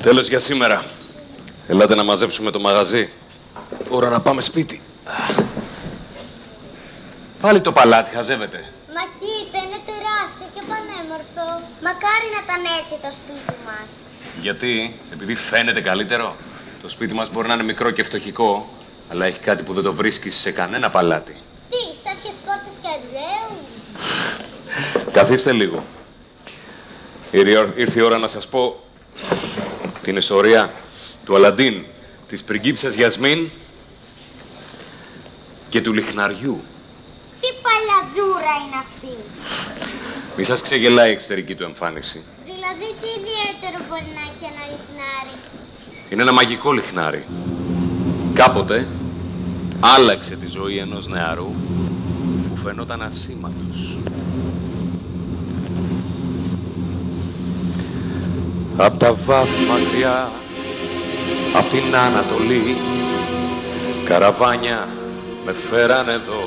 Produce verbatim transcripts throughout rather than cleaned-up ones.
Τέλος για σήμερα. Ελάτε να μαζέψουμε το μαγαζί. Ώρα να πάμε σπίτι. Πάλι το παλάτι χαζεύεται. Μα κοίτα, είναι τεράστιο και πανέμορφο. Μακάρι να ήταν έτσι το σπίτι μας. Γιατί, επειδή φαίνεται καλύτερο. Το σπίτι μας μπορεί να είναι μικρό και φτωχικό, αλλά έχει κάτι που δεν το βρίσκεις σε κανένα παλάτι. Τι, σάπιες πόρτες και αριδέους. Καθίστε λίγο. Ήρθε η ώρα να σας πω την ιστορία του Αλαντίν, της πριγκίψας Γιασμίν και του λιχναριού. Τι παλιατζούρα είναι αυτή. Μη σας ξεγελάει η εξωτερική του εμφάνιση. Δηλαδή, τι ιδιαίτερο μπορεί να έχει ένα λιχνάρι. Είναι ένα μαγικό λιχνάρι. Κάποτε άλλαξε τη ζωή ενός νεαρού που φαινόταν ασήμαντος. Απ' τα βάθη μακριά, απ' την Ανατολή, καραβάνια με φέραν εδώ.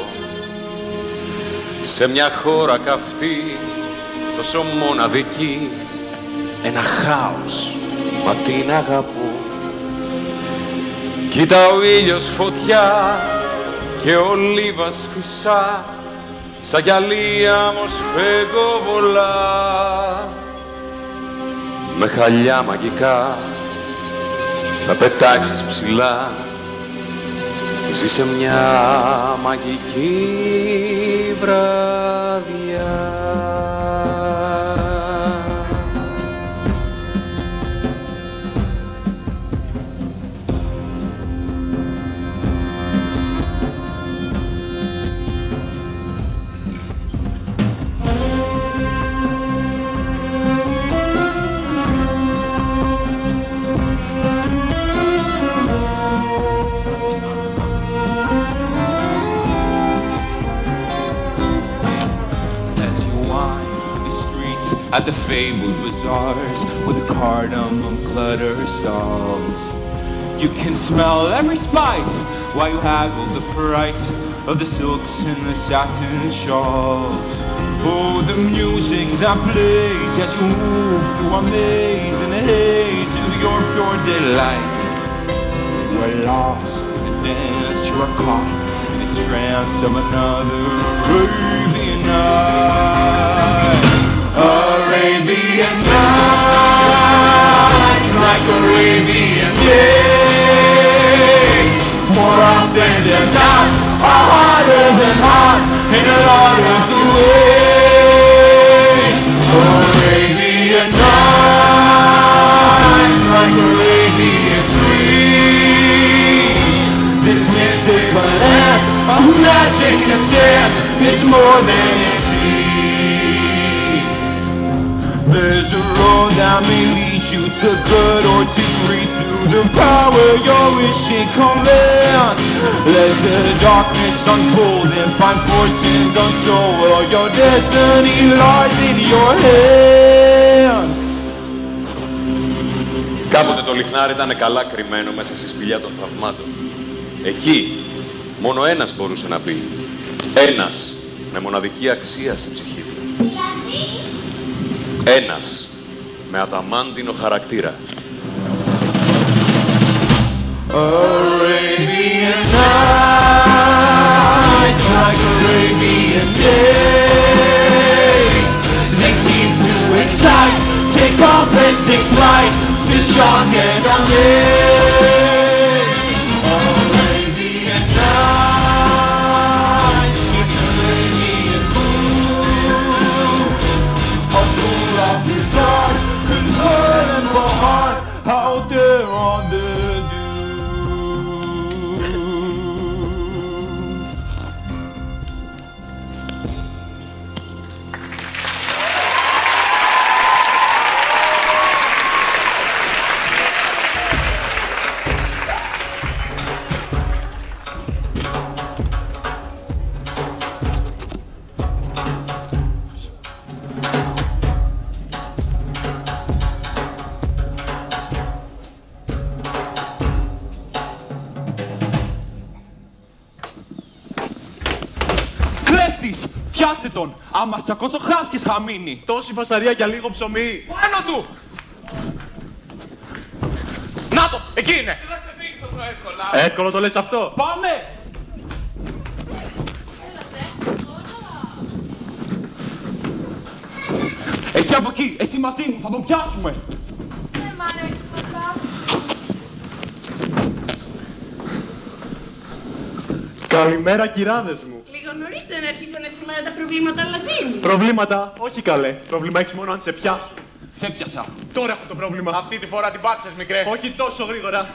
Σε μια χώρα καυτή, τόσο μοναδική, ένα χάος, μα την αγαπώ. Κοίτα ο ήλιος φωτιά και ο λίβας φυσά, σαν γυαλία μοσφαίγοβολα. Με χαλιά μαγικά θα πετάξεις ψηλά, ζήσε μια μαγική βραδιά. At the fabled bazaars where the cardamom clutter stalls, you can smell every spice while you haggle the price of the silks and the satin shawls. Oh, the music that plays as you move through a maze in the haze of your pure delight. You are lost in the dance, you are caught in the trance of another Arabian night. Arabian nights, like Arabian days, more often than not, are harder than hot in a lot of the ways. Arabian nights, like Arabian dreams, this mystical land of magic and sand is more than it seems. There's a road that may lead you to good or to great through the power your wishing commands. Let the darkness unfold and find fortunes untold while your destiny lies in your hands. Κάποτε το λιχνάρι ήταν καλά κρυμμένο μέσα στη σπηλιά των θαυμάτων. Εκεί μόνο ένας μπορούσε να μπει. Ένας με μοναδική αξία στη ψυχή του. Δηλαδή... Ένας με αδαμάντινο χαρακτήρα. Arabian nights, like Arabian days, they seem to excite, take off and take flight, to shock and amaze. Arabian nights, with the Arabian moon, a fool off his guard, could hurt him for heart, out there on the πιάστε τον! Άμα σακώσω χάθηκες χαμίνι! Τόση φασαρία για λίγο ψωμί! Πάνω του! το! Εκεί είναι! Δεν θα ξεφύγεις τόσο εύκολα. Εύκολο το λες αυτό. Πάμε! Εσύ από εκεί, εσύ μαζί μου, θα τον πιάσουμε. Δεν μ' αρέσουν αυτά. Καλημέρα, κυράδες μου. Λίγο νωρίς δεν άρχισανε σήμερα τα προβλήματα Αλαντίν. Προβλήματα, όχι καλέ. Πρόβλημα έχεις μόνο αν σε πιάσουν. Σε πιάσα. Τώρα έχω το πρόβλημα. Αυτή τη φορά την πάτησες, μικρέ. Όχι τόσο γρήγορα.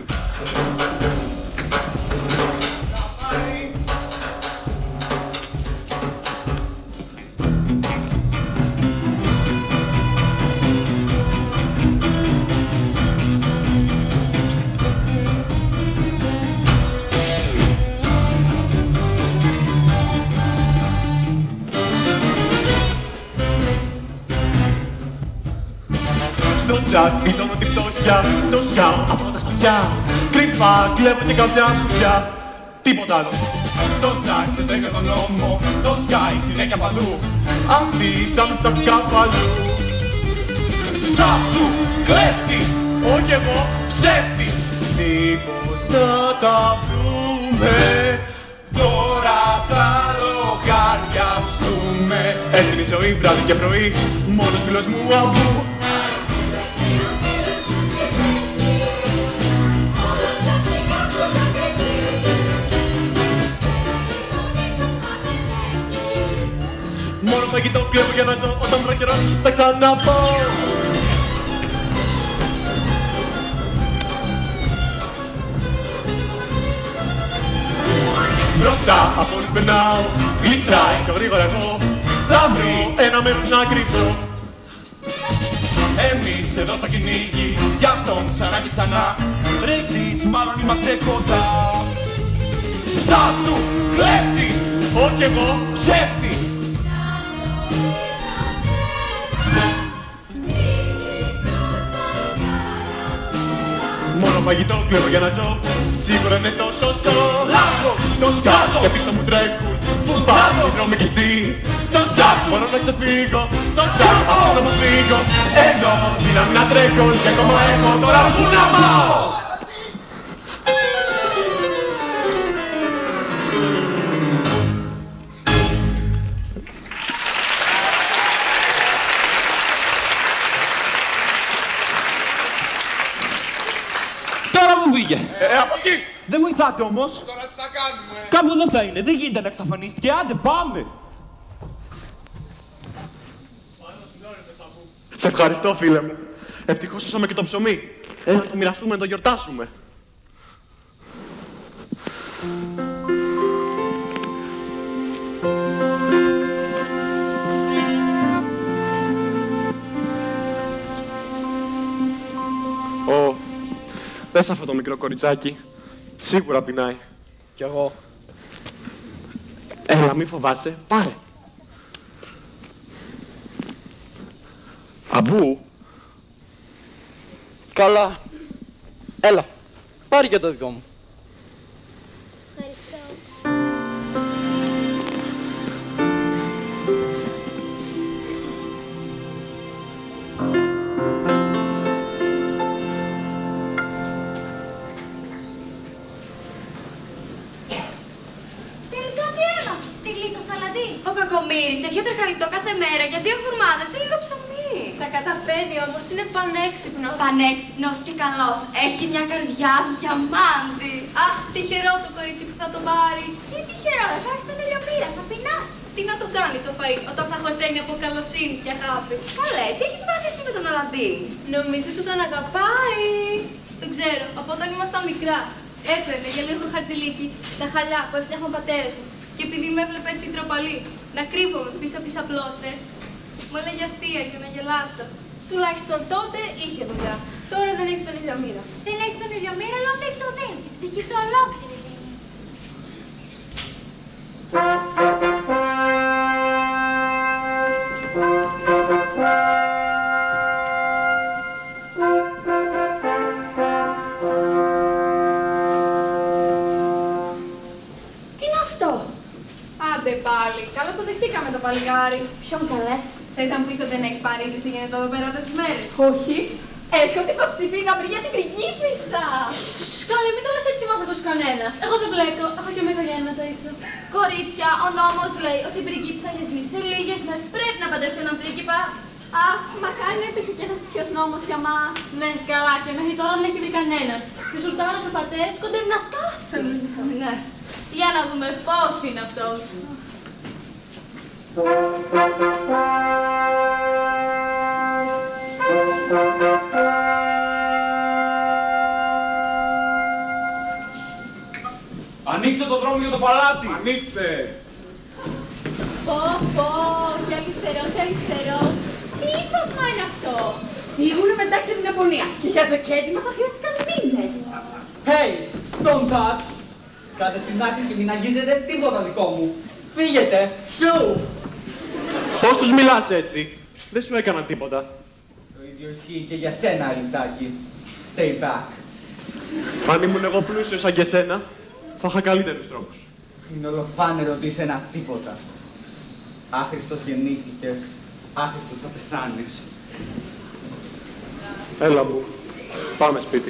Στο τσακ πιτώνω τη φτώχεια, το σκάω από τα σπαθιά. Κρυφά κλέβω και καμιά κουτιά. Τίποτα άλλο. Στο τσακ σε τρέχει τον νόμο, το σκάι συνέχεια παντού. Αυτή θα μου τσακ κάπου αλλού. Στάσου, κλέφτης, Όχι εγώ, ψεύτης. μήπως να τα βρούμε. Τώρα θα λογαριαστούμε. Έτσι είναι η ζωή βράδυ και πρωί. Μόνος φίλος μου αμπού. Μόνο φαγητό κλέβω για να ζω. Όταν βρω καιρό θα ξαναπώ. Μπροστά από όλους περνάω. Γλιστράει πιο γρήγορα εγώ. Θα βρω ένα μέρος να κρυφτώ. Εμείς εδώ στο κυνήγι, γι' αυτό ξανά και ξανά. Ρε εσείς μάλλον είμαστε κοντά. Στάσου, κλέφτης, Όχι εγώ, ψεύτης. μόνο φαγητό κλέβω για να ζω. Σίγουρα είναι το σωστό. Λάθος, Το σκάτω και πίσω μου τρέχουν. Πού πάω, οι δρόμοι κλειστοί. Στο τσακ μπορώ να ξεφύγω. Στο τσακ αυτό να μου φύγω. Εδώ δύναμη να τρέχω και ακόμα έχω τώρα που να πάω. Τώρα μου πήγε. Ε, από εκεί. Δεν βοηθάτε όμως. Τώρα τι θα κάνουμε. Κάπου εδώ θα είναι. Δεν γίνεται να εξαφανίστηκε. Άντε πάμε. Σε ευχαριστώ, φίλε μου. Ευτυχώς σώσαμε και το ψωμί. Έλα να το μοιραστούμε, να το γιορτάσουμε. Ω, δες αυτό το μικρό κοριτσάκι. Σίγουρα πεινάει. Κι εγώ. Έλα, μη φοβάσαι. Πάρε. Αμπού. Καλά. Έλα. Πάρε και το δικό μου. Ευχαριστώ. Τελικά τι έμαθες, τη γλίτωσα Αλαντίν. Ο κακομοίρης, τέτοιο τρεχαλιτό κάθε μέρα για δύο χουρμάδες σε λίγο ψωμί. Τα καταφέρνει όμως, είναι πανέξυπνος. Πανέξυπνος και καλός. Έχει μια καρδιά διαμάντη. Αχ, τυχερό το κορίτσι που θα τον πάρει. Τι τυχερό, θα έχεις τον ηλιοπύρα, θα πεινάσει. Τι να τον κάνει το φαΐ όταν θα χορταίνει από καλοσύνη και αγάπη. Καλέ, τι έχεις μάθει εσύ με τον Αλαντίν. Νομίζω ότι τον αγαπάει. Το ξέρω, από όταν ήμασταν μικρά. Έπαιρνε για λίγο χατζηλίκι τα χαλιά που έφτιαχναν ο πατέρας μου. Και επειδή με έβλεπε έτσι ντροπαλή, να κρύβομαι πίσω από τις απλώστες, μου έλεγε αστεία για να γελάσω. Τουλάχιστον τότε είχε δουλειά. Τώρα δεν έχει τον ηλιομήρα. Δεν έχεις τον ηλιομύρα, αλλά ούτε έχει το δίνει. Ψυχή του ολόκληρη δίνει. Τι είναι αυτό? Άντε πάλι. Καλά το δεχτήκαμε το παλικάρι. Ποιον καλέ. Θες να μου πεις ότι δεν έχεις πάρει ήδη στη γίνεται εδώ πέρα τόσες μέρες? Όχι. Έρχονται υποψήφοι να βρει για την πριγκίπισσα. Σκάλε, μην το λες εσύ τι μας ακούσει κανένας. Εγώ δεν μπλέκω, έχω και μια οικογένεια να ταΐσω. Κορίτσια, ο νόμος λέει ότι η πριγκίπισσα Γιασμίν σε λίγες μέρες πρέπει να παντρευτεί έναν πρίγκιπα. Αχ, μακάρι να υπήρχε και ένας τέτοιος νόμος για μας. Ναι, καλά, και μέχρι τώρα δεν έχει βρει κανέναν. Και ο Σουλτάνος ο πατέρας κοντεύει να σκάσει. Ναι. Για να δούμε πώς είναι αυτός. Ανοίξτε το δρόμο για το παλάτι! Ανοίξτε! Πω, πω, και αριστερός, και αριστερός. Τι ύφασμα είναι αυτό? Σίγουρα μετάξει την Ιαπωνία. Και για το κέντημα θα χρειαστηκαν μήνες. Hey, don't touch! Κάτε στην άκρη και μην αγγίζετε τίποτα δικό μου. Φύγετε! Σου! Πώς τους μιλάς έτσι? Δεν σου έκανα τίποτα. Το ίδιο ισχύει και για σένα, Αριτάκη. Stay back. Αν ήμουν εγώ πλούσιος σαν και σένα, θα είχα καλύτερους τρόπους. Είναι ολοφάνερο ότι είσαι ένα τίποτα. Άχρηστος γεννήθηκες, άχρηστος θα πεθάνεις. Έλα μου, πάμε σπίτι.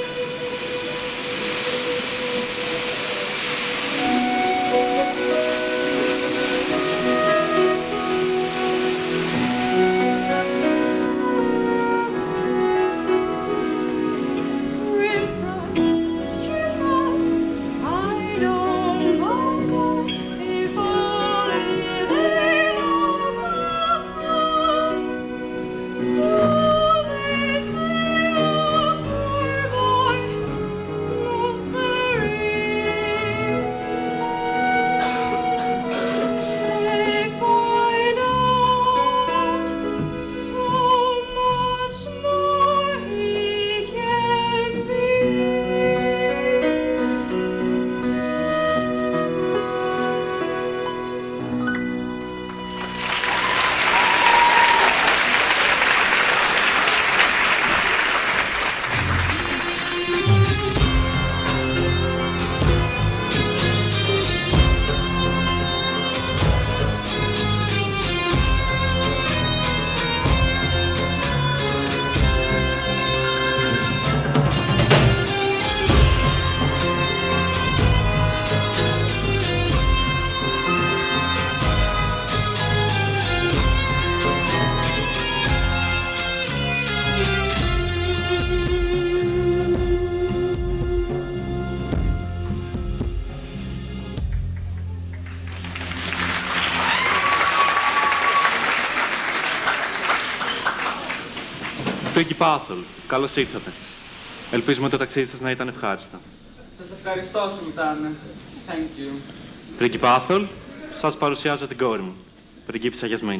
Πρίγκιπα Άθολ, καλώς ήρθατε. Ελπίζουμε το ταξίδι σας να ήταν ευχάριστα. Σας ευχαριστώ, Σουλτάνε. Thank you. Πρίγκιπα Άθολ, σας παρουσιάζω την κόρη μου, πριγκίπισσα Γιασμίν.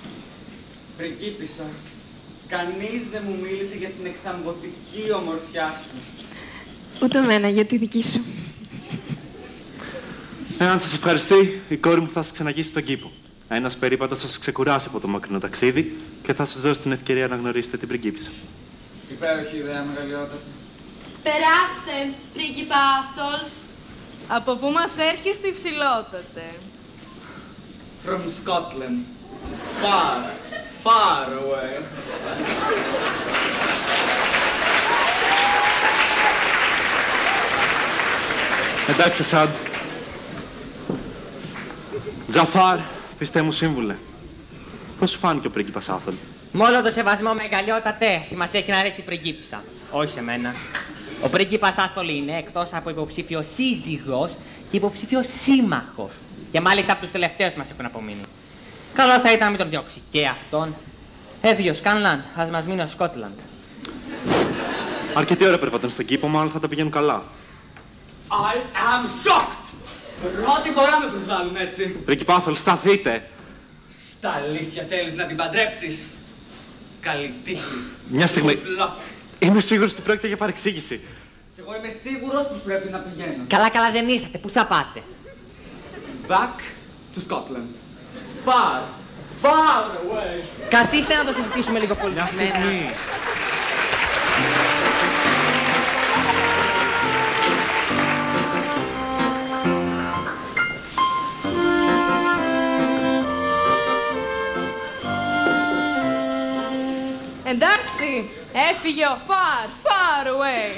Πριγκίπισσα, κανείς δεν μου μίλησε για την εκθαμβωτική ομορφιά σου. Ούτε εμένα, για τη δική σου. Εάν σας ευχαριστεί, η κόρη μου θα σας ξεναγήσει στον κήπο. Ένας περίπατος θα σας ξεκουράσει από το μακρινό ταξίδι και θα σας δώσει την ευκαιρία να γνωρίσετε την πριγκίπισσα. Υπέροχη ιδέα, μεγαλειότατη. Περάστε, πρίγκιπα Άθολ. Από πού μας έρχεστε υψηλότατε? From Scotland. Far, far away. Εντάξει, Σαντ. Τζαφάρ, πιστέ μου σύμβουλε. Πώς σου φάνηκε ο πρίγκιπας Άθολ? Μόνο το σεβασμό, μεγαλειότατε, σημασία έχει να αρέσει η πριγκίπισσα. Όχι σε μένα. Ο πρίγκιπας Άθολ είναι, εκτός από υποψήφιο σύζυγος, και υποψήφιο σύμμαχος. Και μάλιστα από τους τελευταίους μας έχουν απομείνει. Καλό θα ήταν να μην τον διώξει και αυτόν. Έφυγε ο Σκάνλαντ, ας μας μείνει ο Σκότλαντ. Αρκετή ώρα περπατούν στον κήπο, μάλλον θα τα πηγαίνουν καλά. I am shocked! Πρώτη φορά με προσβάλλουν έτσι. Πρίγκιπα Άθολ, σταθείτε! Στα αλήθεια θέλεις να την παντρέψεις? Καλή τύχη. Μια στιγμή. Good luck. Είμαι σίγουρος ότι πρόκειται για παρεξήγηση. Και εγώ είμαι σίγουρος πως πρέπει να πηγαίνω. Καλά, καλά δεν ήρθατε. Πού θα πάτε? Back to Scotland. Far, far away. Καθίστε να το συζητήσουμε λίγο πολύ. Μια στιγμή. Εντάξει, Έφυγε ο far, far away.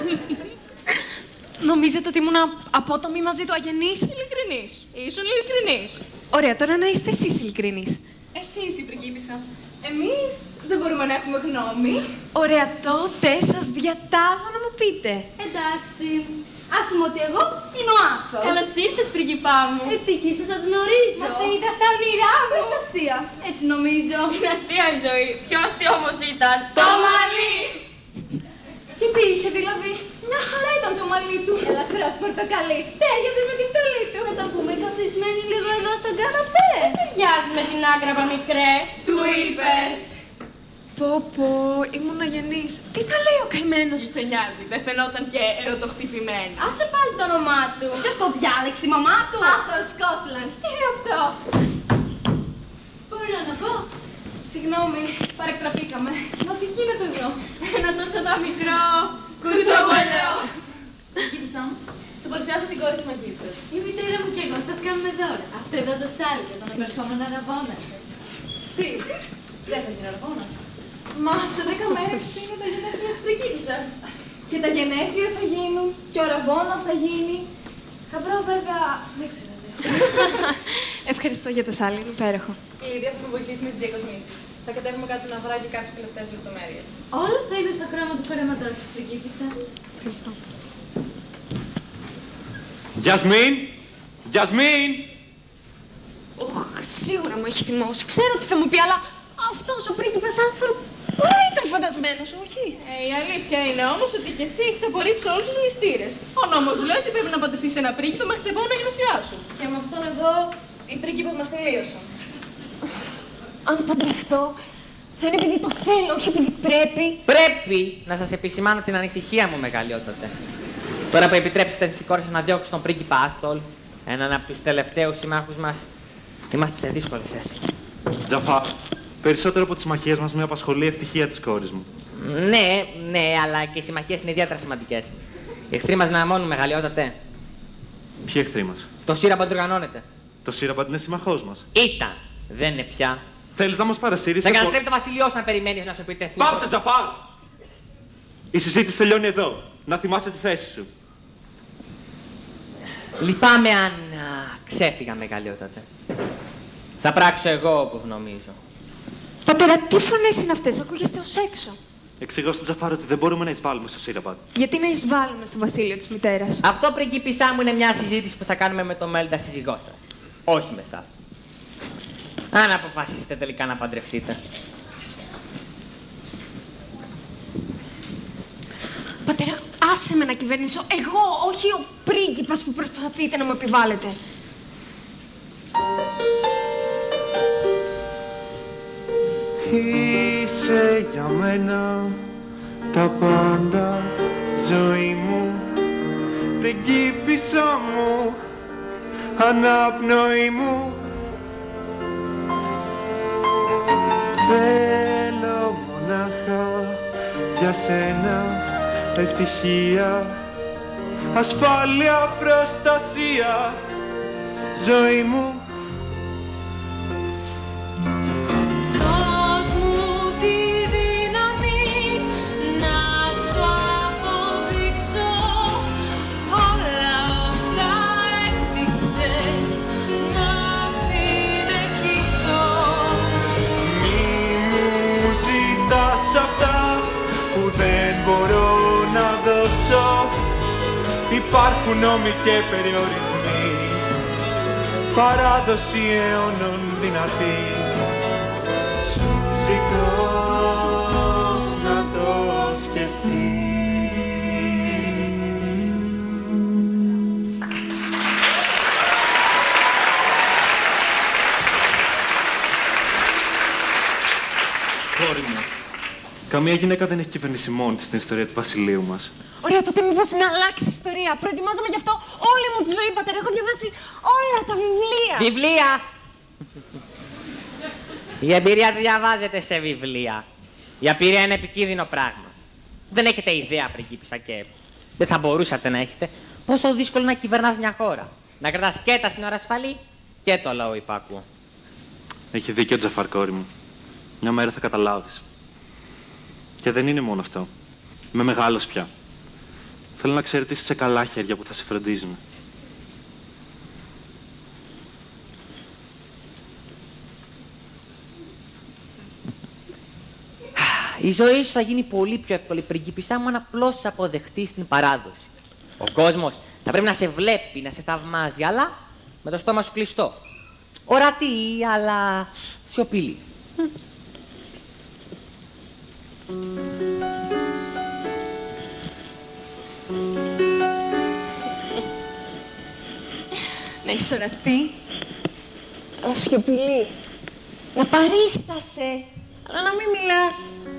Νομίζετε ότι ήμουν απότομη μαζί του αγενής? Ειλικρινής. Ήσουν ειλικρινής. Ωραία, τώρα να είστε εσείς ειλικρινείς. Εσείς η πριγκίπισσα. Εμείς δεν μπορούμε να έχουμε γνώμη. Ωραία, τότε σας διατάζω να μου πείτε. Εντάξει. Ας πούμε ότι εγώ είμαι ο Άθος. Καλώς ήρθες, πριγκιπά μου. Ευτυχής που σας γνωρίζω. Μας είδα στα όνειρά μου. Πες αστεία. Έτσι νομίζω. Είναι αστεία η ζωή. Πιο αστείο όμως ήταν το μαλλί. Και τι είχε δηλαδή? Μια χαρά ήταν το μαλλί του. Ελαφρώς πορτοκαλί. Τέριαζε με τη στολή του. Να τα πούμε καθισμένοι λίγο εδώ στον καναπέ. Ταιριάζει με την άγκραπα, μικρέ. Του είπες. Πω πω, ήμουν αγενής. Τι θα λέει ο καημένος? Μη σε νοιάζει, δεν φαινόταν και ερωτοχτυπημένη. Άσε πάλι το όνομά του. Ποιος το διάλεξε, η μαμά του? Άθος Σκότλαντ. Τι είναι αυτό? Μπορώ να πω. Συγγνώμη, παρεκτραπήκαμε. Μα τι γίνεται εδώ? Ένα τόσο το μικρό κουτσομπολιό. Πριγκίπισσα μου, σου παρουσιάσω την κόρη της μαγείρισσας. Η μητέρα μου και εγώ σας κάνουμε δώρα. Αυτό εδώ το σάλιο, τον επερχόμενο αραβόνα σας. Τι, δεν θα γίνει αραβόνας? Μα σε δέκα μέρες είναι τα γενέθλια της πριγκίπισσας. Και τα γενέθλια θα γίνουν, και ο αραβόνας θα γίνει. Χαμπρό βέβαια, δεν ξέρετε. Ευχαριστώ για το σάλι, είναι υπέροχο. Η Λίδια θα με βοηθήσει με τις διακοσμήσεις. Θα κατέβουμε κάτι να βρει και κάποιες τελευταίες λεπτομέρειες. Όλα θα είναι στα χρώμα του φορέματός της, πριγκίπισσα. Ευχαριστώ. Γιασμίν! Γιασμίν! Οχ, σίγουρα μου έχει θυμώσει. Ξέρω τι θα μου πει, αλλά αυτός ο πρίγκιπας άνθρωπος ήταν φαντασμένος, όχι? Ε, η αλήθεια είναι όμως ότι και εσύ έχεις απορρίψει όλους τους μυστήρες. Ο νόμος λέει ότι πρέπει να παντρευτείς ένα πρίγκιπα μέχρι τα επόμενα γενέθλιά σου. Και με αυτόν εδώ οι πρίγκιπες μας τελείωσαν. Αν παντρευτώ, θα είναι επειδή το θέλω, όχι επειδή πρέπει. Πρέπει να σας επισημάνω την ανησυχία μου, μεγαλειότατε. Τώρα που επιτρέψετε στις κόρες να διώξει τον πρίγκιπα Άστολ, έναν από τους τελευταίους συμμάχους μας, είμαστε σε δύσκολη θέση. Τζαφάρ, περισσότερο από τις συμμαχίες μας με απασχολεί η ευτυχία της κόρης μου. Ναι, ναι, αλλά και οι συμμαχίες είναι ιδιαίτερα σημαντικές. Οι εχθροί μας δυναμώνουν, μεγαλειότατε. Ποιοι εχθροί μας? Το Σύραμπαντ οργανώνεται. Το Σύραμπαντ είναι συμμαχός μας. Ήταν, δεν είναι πια. Θέλεις να μας παρασύρεις? Δεν καταστρέφει το βασιλιό σου να περιμένεις να σου επιτεθεί. Πάψε, Τζαφάρ! Η συζήτηση τελειώνει εδώ. Να θυμάσαι τη θέση σου. Λυπάμαι αν α, ξέφυγα, μεγαλειότατε. Θα πράξω εγώ όπως νομίζω. Πατέρα, τι φωνές είναι αυτές, ακούγεστε ως έξω. Εξηγώ στον Τζαφάρ ότι δεν μπορούμε να εισβάλλουμε στο Σύραμπαντ. Γιατί να εισβάλλουμε στο βασίλειο της μητέρας? Αυτό, πριγκίπισσά μου, είναι μια συζήτηση που θα κάνουμε με τον μέλλοντα σύζυγό σας. Όχι με εσάς. Αν αποφασίσετε τελικά να παντρευτείτε. Πατέρα, άσε με να κυβερνήσω εγώ, όχι ο πρίγκιπας που προσπαθείτε να μου επιβάλλετε. Είσαι για μένα τα πάντα, ζωή μου, πριγκίπισσα μου, αναπνοή μου. Θέλω μονάχα για σένα ευτυχία, ασφάλεια, προστασία, ζωή μου. Δώσ' μου τη δύναμη να σου αποδείξω όλα όσα έκτισες, να συνεχίσω. Μη μου ζητάς αυτά που δεν μπορώ να δώσω. Υπάρχουν νόμοι και περιορισμοί, παράδοση αιώνων δυνατή. Σου ζητώ να το σκεφτείς. Κόρη μου, καμία γυναίκα δεν έχει κυβερνήσει μόνη της στην ιστορία του βασιλείου μας. Ωραία, τότε μήπως να αλλάξει η ιστορία. Προετοιμάζομαι γι' αυτό όλη μου τη ζωή, πατέρα. Έχω διαβάσει όλα τα βιβλία. Βιβλία! Η εμπειρία δεν διαβάζεται σε βιβλία. Η απειρία είναι επικίνδυνο πράγμα. Δεν έχετε ιδέα, πριγκίπισσα, και δεν θα μπορούσατε να έχετε, πόσο δύσκολο να κυβερνάς μια χώρα. Να κρατάς και τα σύνορα ασφαλή και το λαό υπάκουο. Έχει δίκιο ο Τζαφάρ, κόρη μου. Μια μέρα θα καταλάβεις. Και δεν είναι μόνο αυτό. Είμαι μεγάλος πια. Θέλω να ξέρετε είσαι σε καλά χέρια που θα σε φροντίζουν. Η ζωή σου θα γίνει πολύ πιο εύκολη, πριγκίπισσα μου, αν απλώς αποδεχτείς την παράδοση. Ο κόσμος θα πρέπει να σε βλέπει, να σε θαυμάζει, αλλά με το στόμα σου κλειστό. Ορατή, αλλά σιωπηλή. Να είσαι ορατή, αλλά σιωπηλή. Να παρίστασαι, αλλά να μην μιλάς.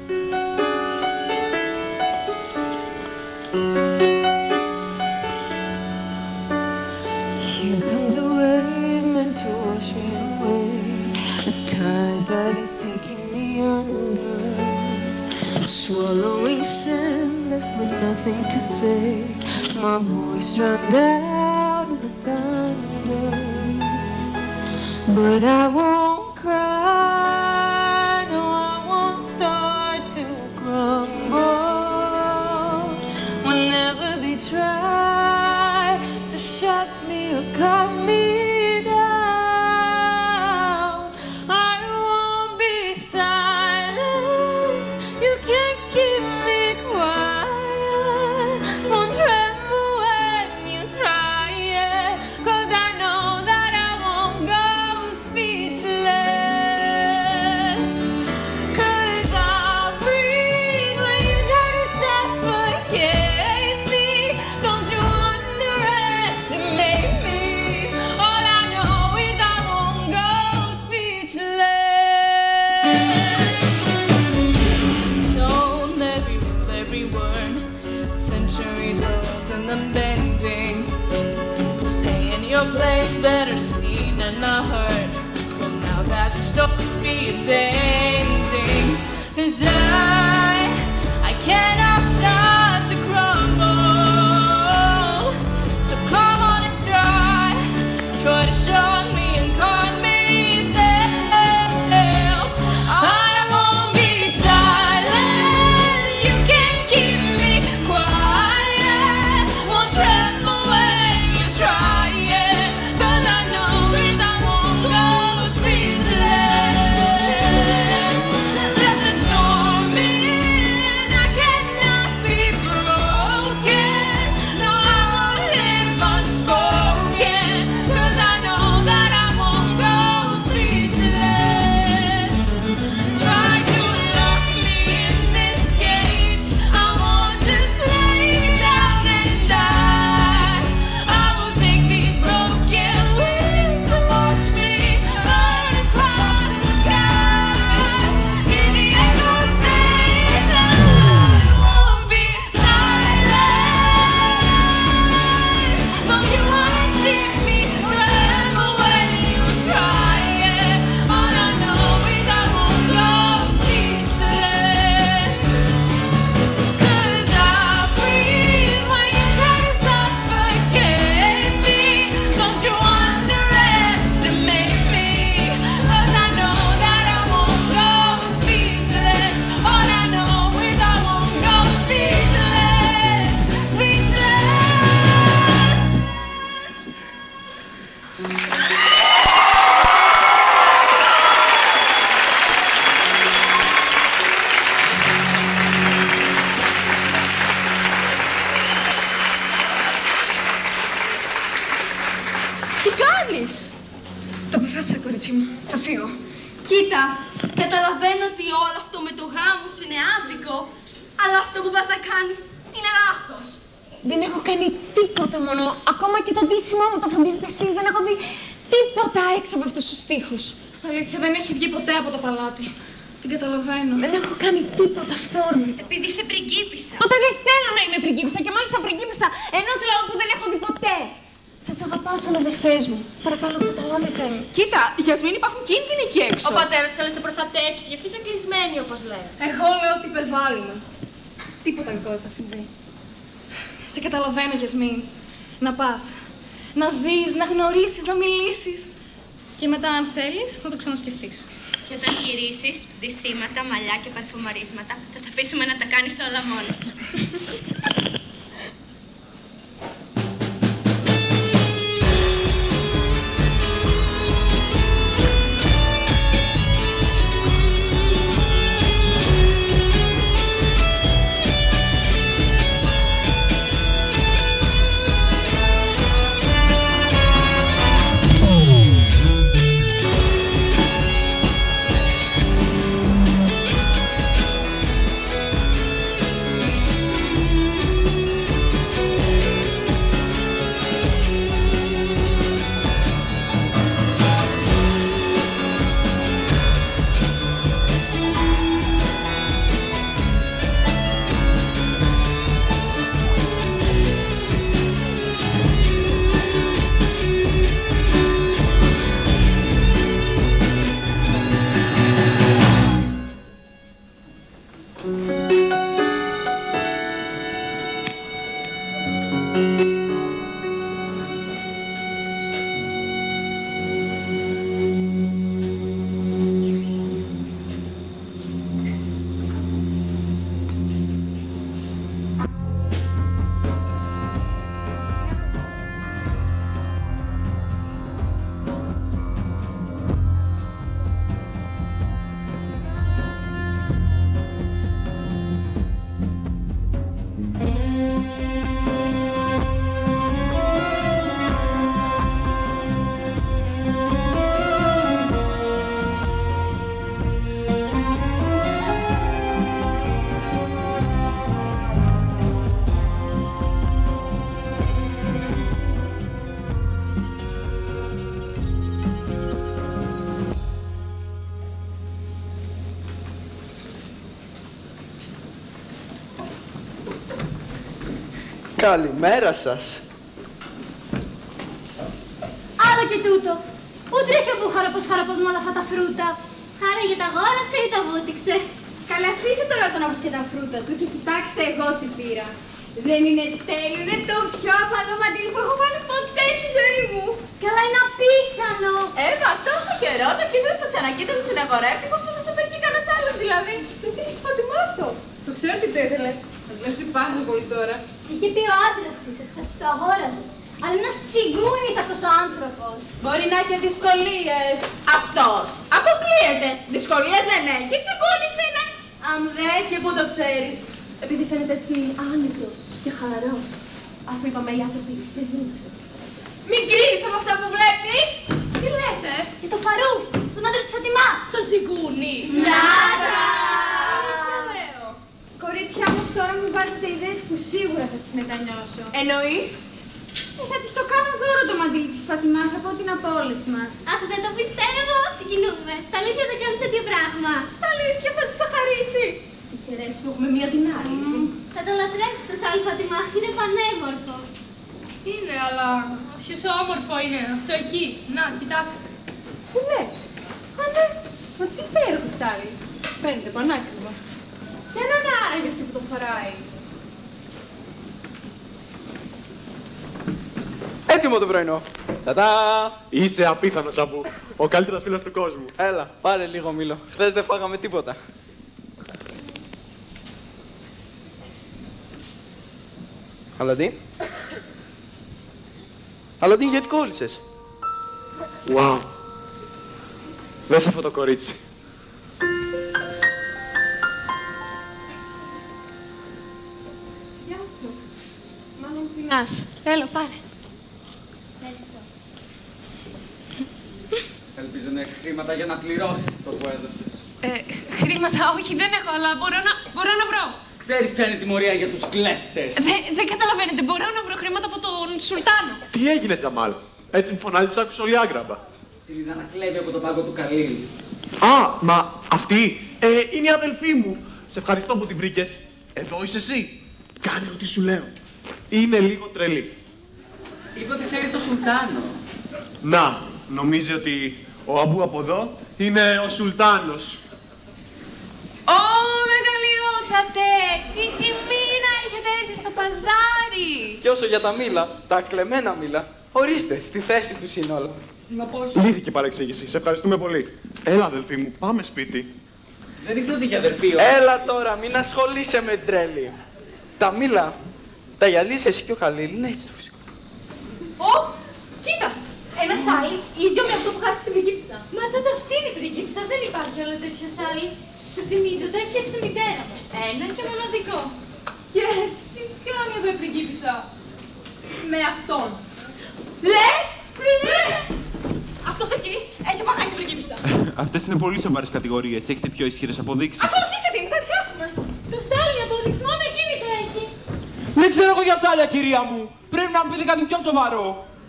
Here comes a wave meant to wash me away, a tide that is taking me under, swallowing sand left with nothing to say, my voice drowned out in the thunder, but I won't cry, no I won't start to crumble, whenever they try to shut me or cut me down, I won't be silenced, you can't keep me quiet, won't tremble when you try it, 'cause I know that I won't go speechless, 'cause I'll breathe when you try to suffocate me, don't you underestimate me, all I know is I won't go speechless. Told every rule, every word, centuries old and unbending. Stay in your place, better seen and not heard. Well, now that story is ending, 'cause I, I cannot start to crumble. So come on and try, try to shock me and cut me down. I won't be silenced, you can't keep me quiet, won't tremble when you try it, 'cause I know is I won't go speechless. Let the storm in, I cannot be broken, no I won't live unspoken, 'cause I know that I won't go speechless. Try to lock me in this cage, I won't just lay down and die. I will take these broken wings and watch me burn across the sky. Hear the echoes say that I won't be silenced, though you wanna see me tremble when you try it. All I know is I won't go speechless, 'cause I'll breathe when you try to suffocate me, don't you underestimate me, 'cause I know that I won't go speechless. All I know is I won't go speechless, speechless. Τι κάνεις? Το αποφάσισα, κορίτσι μου. Θα φύγω. Κοίτα, καταλαβαίνω ότι όλο αυτό με το γάμο σου είναι άδικο, αλλά αυτό που πας να κάνεις είναι λάθος. Δεν έχω κάνει τίποτα μόνο. Ακόμα και το ντύσιμό μου το φροντίζετε εσείς. Δεν έχω δει τίποτα έξω από αυτούς τους τοίχους. Στα αλήθεια δεν έχει βγει ποτέ από το παλάτι. Την καταλαβαίνω. Δεν έχω κάνει τίποτα αυθόρμητο. Επειδή είσαι πριγκίπισσα. Τότε δεν θέλω να είμαι πριγκίπισσα και μάλιστα πριγκίπισσα ενός λαού που δεν έχω δει ποτέ. Σας αγαπάω σαν αδερφές μου. Παρακαλώ, καταλάβετε με. Κοίτα, Γιασμίν, υπάρχουν κίνδυνοι εκεί έξω. Ο πατέρας θέλει να σε προστατέψει, γι' αυτό είσαι κλεισμένη όπως λες. Εγώ λέω ότι υπερβάλλουμε. Τίποτα κακό δεν θα συμβεί. Σε καταλαβαίνω, Γιασμίν. Να πας, να δεις, να γνωρίσεις, να μιλήσεις. Και μετά, αν θέλεις, να το ξανασκεφτείς. Και Και όταν γυρίσεις, ντυσίματα, μαλλιά και παρφουμαρίσματα, θα σε αφήσουμε να τα κάνεις όλα μόνος σου. Καλημέρα σας. Άλλο και τούτο. Πού τρέχει από χαραπός χαραπός με όλα αυτά τα φρούτα. Χάρα για τα αγόρασε ή τα βούτυξε. Καλά, αφήστε τώρα τον από και τα φρούτα του και κοιτάξτε εγώ τι πήρα. Δεν είναι τέλειο, είναι το πιο απαλό μαντήλι που έχω βάλει ποτέ στη ζωή μου. Καλά, είναι απίθανο. Έμα, τόσο καιρό το κοίταζε, το ξανακοίταζε στην αγορά. Ευτυχώς που δεν στο παίρνει κανένας άλλος δηλαδή. Το θέλει Φάτιμα αυτό. Το ξέρω τι το ήθελε. Θα δουλέψει πάρα πολύ τώρα. Είχε πει ο άντρας της ότι θα της το αγόραζε. Αλλά είναι ένας τσιγκούνης αυτός ο άνθρωπος. Μπορεί να έχει δυσκολίες. Αυτός. Αποκλείεται. Δυσκολίες δεν έχει. Τσιγκούνης είναι. Αν δεν και πού το ξέρεις. Επειδή φαίνεται έτσι άνετος και χαλαρός. Αφού είπαμε οι άνθρωποι δεν είναι αυτό. Μην κρίνεις από αυτά που βλέπεις. Τι λέτε. Για το Φαρούφ, τον άντρα της Φατιμά. Τον τσιγκούνι. Νάτα. Κορίτσια όμως τώρα μου βάζετε ιδέες που σίγουρα θα τις μετανιώσω. Εννοείς? Ε, θα της το κάνω δώρο το μαντήλι της Φατιμά, θα πω την από όλες μας. Αχ, δεν το πιστεύω. Συγκινούμε. Στα αλήθεια δεν κάνεις τέτοιο πράγμα. Στα αλήθεια θα της το χαρίσεις. Τυχερές που έχουμε μία την άλλη. Mm. Θα το λατρέψεις το σάλι Φατιμά. Είναι πανέμορφο. Είναι, αλλά όχι όσο όμορφο είναι αυτό εκεί. Να, κοιτάξτε. Τι λες? Α, ναι. Μα τι υπέροχο σάλι. Φαίνεται πανάκριβα. Για να είναι άραγε αυτή που το φοράει. Έτοιμο το πρωινό. Τατά! Είσαι απίθανος, Αμπού. Ο καλύτερος φίλος του κόσμου. Έλα, πάρε λίγο μήλο. Χθες δεν φάγαμε τίποτα. Αλαντίν. Αλαντίν, γιατί κόλλησες? Wow. Δες αυτό το κορίτσι. Γεια σου. Μάλλον πεινάς. Έλα, πάρε. Ευχαριστώ. Ελπίζω να έχεις χρήματα για να πληρώσεις το που έδωσες. Ε, χρήματα όχι, δεν έχω, αλλά μπορώ να, μπορώ να βρω. Ξέρεις ποια είναι η τιμωρία για τους κλέφτες. Δεν, δεν καταλαβαίνετε, μπορώ να βρω χρήματα από τον Σουλτάνο. Τι έγινε, Τζαμάλ? Έτσι μου φωνάζεις, άκουσα όλη άγκραμπα. Την είδα να κλέβει από το πάγκο του Καλίλ. Α, μα αυτή ε, είναι η αδελφή μου. Σε ευχαριστώ που την βρήκες. Εδώ είσαι εσύ. Κάνε ό,τι σου λέω. Είναι λίγο τρελή. Είπε ότι ξέρει το Σουλτάνο. Να, νομίζει ότι ο Αμπού από εδώ είναι ο Σουλτάνος. Ω, μεγαλειότατε! Τι τιμή να έχετε έρθει στο παζάρι! Και όσο για τα μήλα, τα κλεμμένα μήλα, ορίστε, στη θέση τους είναι όλα. Να πω σου. Λύθηκε η παρεξήγηση. Σε ευχαριστούμε πολύ. Έλα, αδελφή μου, πάμε σπίτι. Δεν ήξερα ότι είχε αδερφή. Έλα τώρα, μην ασχολείσαι με την τρέλη. Τα μήλα, τα γυαλίζεις εσύ και ο Χαλίλ, είναι έτσι το φυσικό. Ω, κοίτα! Ένα σάλι, ίδιο με αυτό που χάρισε στην πριγκίπισσα. Μα τότε αυτή είναι η πριγκίπισσα, δεν υπάρχει άλλο τέτοιο σάλι. Σου θυμίζω, το έφτιαξε η μητέρα μου. Ένα και μοναδικό. Και τι κάνει εδώ η πριγκίπισσα? Με αυτόν. Λες! Αυτός εκεί έχει μαγάνει την πριγκίπισσα. Αυτές είναι πολύ σοβαρές κατηγορίες. Έχετε πιο ισχυρές αποδείξεις? Ακολουθήστε την, θα τη χάσουμε. Το σάλι απόδειξη μόνο εκείνη το έχει. Δεν ξέρω εγώ για σάλια, κυρία μου. Πρέπει να μου πείτε κάτι πιο σοβαρό.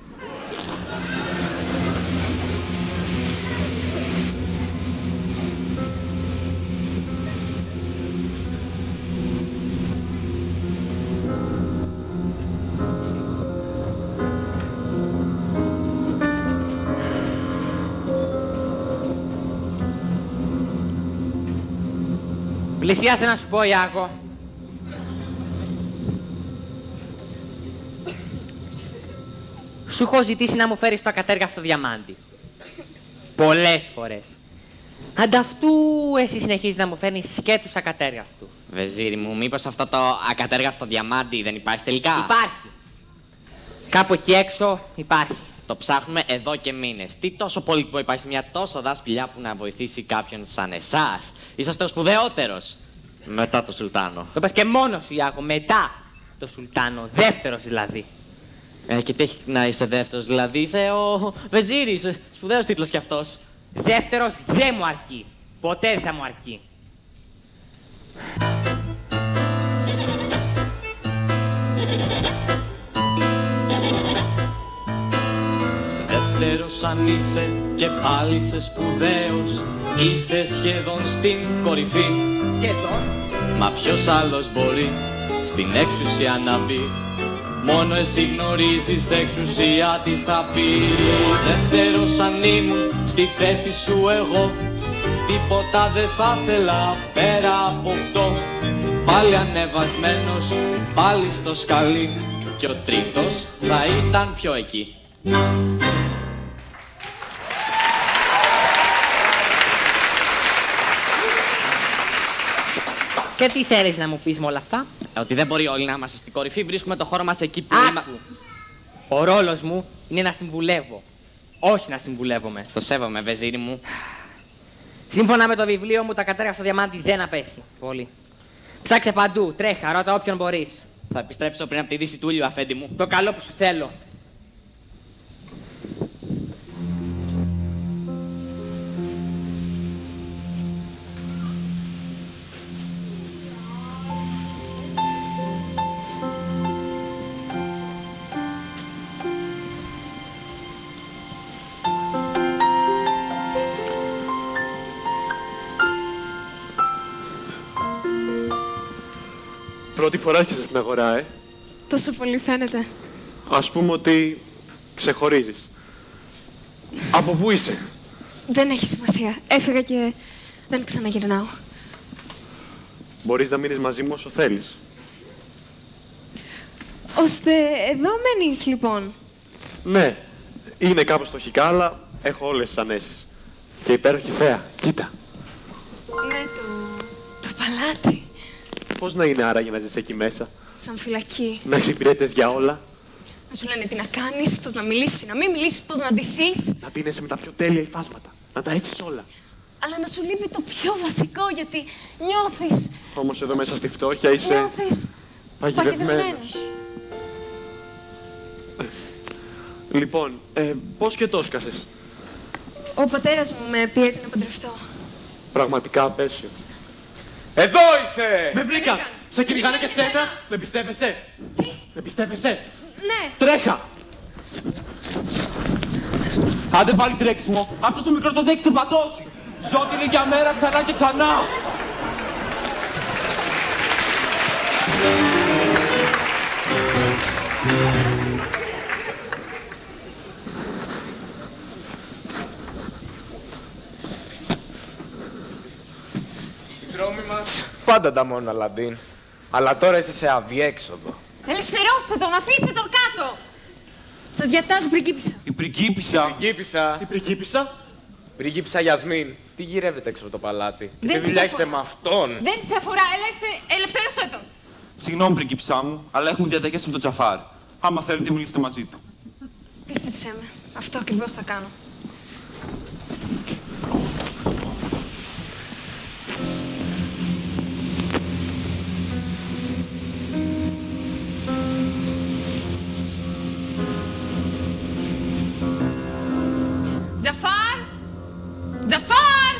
Πλησιάσε να σου πω, Ιάκο. Σου έχω ζητήσει να μου φέρεις το ακατέργαστο διαμάντι. Πολλές φορές. Ανταυτού εσύ συνεχίζεις να μου φέρνεις και τους ακατέργαστου. Βεζίρι μου, μήπως αυτό το ακατέργαστο διαμάντι δεν υπάρχει τελικά? Υπάρχει. Κάπου εκεί έξω υπάρχει. Το ψάχνουμε εδώ και μήνες. Τι τόσο πολύ που υπάρχει μια τόσο δάσπηλιά που να βοηθήσει κάποιον σαν εσάς? Είσαστε ο σπουδαιότερος. Μετά το Σουλτάνο. Το πες και μόνος σου, Ιάκο. Μετά το Σουλτάνο. Δεύτερος δηλαδή. Ε, και τι έχει να είσαι δεύτερος, δηλαδή είσαι ο Βεζίρης. Σπουδαίος τίτλος κι αυτός. Δεύτερος δεν μου αρκεί. Ποτέ δεν θα μου αρκεί. Δεύτερος αν είσαι και πάλι είσαι σπουδαίος, είσαι σχεδόν στην κορυφή. Σχεδόν. Μα ποιος άλλος μπορεί στην εξουσία να μπει? Μόνο εσύ γνωρίζεις εξουσία τι θα πει. Δεύτερος αν ήμουν στη θέση σου εγώ, τίποτα δεν θα ήθελα πέρα από αυτό. Πάλι ανεβασμένος, πάλι στο σκαλί, και ο τρίτος θα ήταν πιο εκεί. Και τι θέλεις να μου πεις με όλα αυτά? Ότι δεν μπορεί όλοι να είμαστε στην κορυφή, βρίσκουμε το χώρο μας εκεί που Άκου. Ο ρόλος μου είναι να συμβουλεύω, όχι να συμβουλεύομαι. Το σέβομαι, Βεζίρι μου. Σύμφωνα με το βιβλίο μου, τα κατέργα στο διαμάντι δεν απέχει πολύ. Ψάξε παντού, τρέχα, ρώτα όποιον μπορείς. Θα επιστρέψω πριν από τη δύση του ήλιου, αφέντη μου. Το καλό που σου θέλω. Πρώτη φορά έρχεσαι στην αγορά, ε. Τόσο πολύ φαίνεται. Ας πούμε ότι ξεχωρίζεις. Από πού είσαι? Δεν έχει σημασία. Έφυγα και δεν ξαναγυρνάω. Μπορείς να μείνεις μαζί μου όσο θέλεις. Ώστε εδώ μένεις, λοιπόν. Ναι, είναι κάπως στοχικά, αλλά έχω όλες τις ανέσεις. Και υπέροχη θέα, κοίτα. Ναι, το... το παλάτι. Πώς να είναι άραγε να ζεις εκεί μέσα? Σαν φυλακή. Να εξυπηρέτες για όλα. Να σου λένε τι να κάνεις, πώς να μιλήσεις, να μην μιλήσεις, πώς να ντυθείς. Να ντύνεσαι με τα πιο τέλεια υφάσματα. Να τα έχεις όλα. Αλλά να σου λείπει το πιο βασικό, γιατί νιώθεις... Όμως εδώ μέσα στη φτώχεια είσαι... Νιώθεις... παγιδευμένος. Λοιπόν, ε, πώς και το σκάσες? Ο πατέρας μου με πιέζει να παντρευτώ. Πραγματικά απέσιο. Εδώ είσαι! Με βρήκα! Σε κυνηγάνε και σένα! Με πιστεύεσαι! Τι? Με πιστεύεσαι! Ναι! Τρέχα! Άντε πάλι τρέξιμο! Αυτός ο μικρός θα σε έχει ξεπατώσει! Ζω την ίδια μέρα ξανά και ξανά! Οι δρόμοι μας πάντα τα μόνο, Αλαντίν. Αλλά τώρα είσαι σε αδιέξοδο. Ελευθερώστε τον, αφήστε τον κάτω! Σας διατάζω, πριγκίπισσα. Η πριγκίπισσα. Πριγκίπισσα. Η πριγκίπισσα. Πριγκίπισσα Γιασμίν. Τι γυρεύετε έξω από το παλάτι. Δεν Τι σε δουλειά αφορά. έχετε με αυτόν. Δεν σε αφορά, ελεύθε... ελευθέρωσέ τον. Συγγνώμη, πριγκίπισσά μου, αλλά έχουμε διαταγές με τον Τζαφάρ. Άμα θέλετε, μιλήστε μαζί του. Πίστεψέ με, αυτό ακριβώς θα κάνω. Τζαφάρ! Τζαφάρ!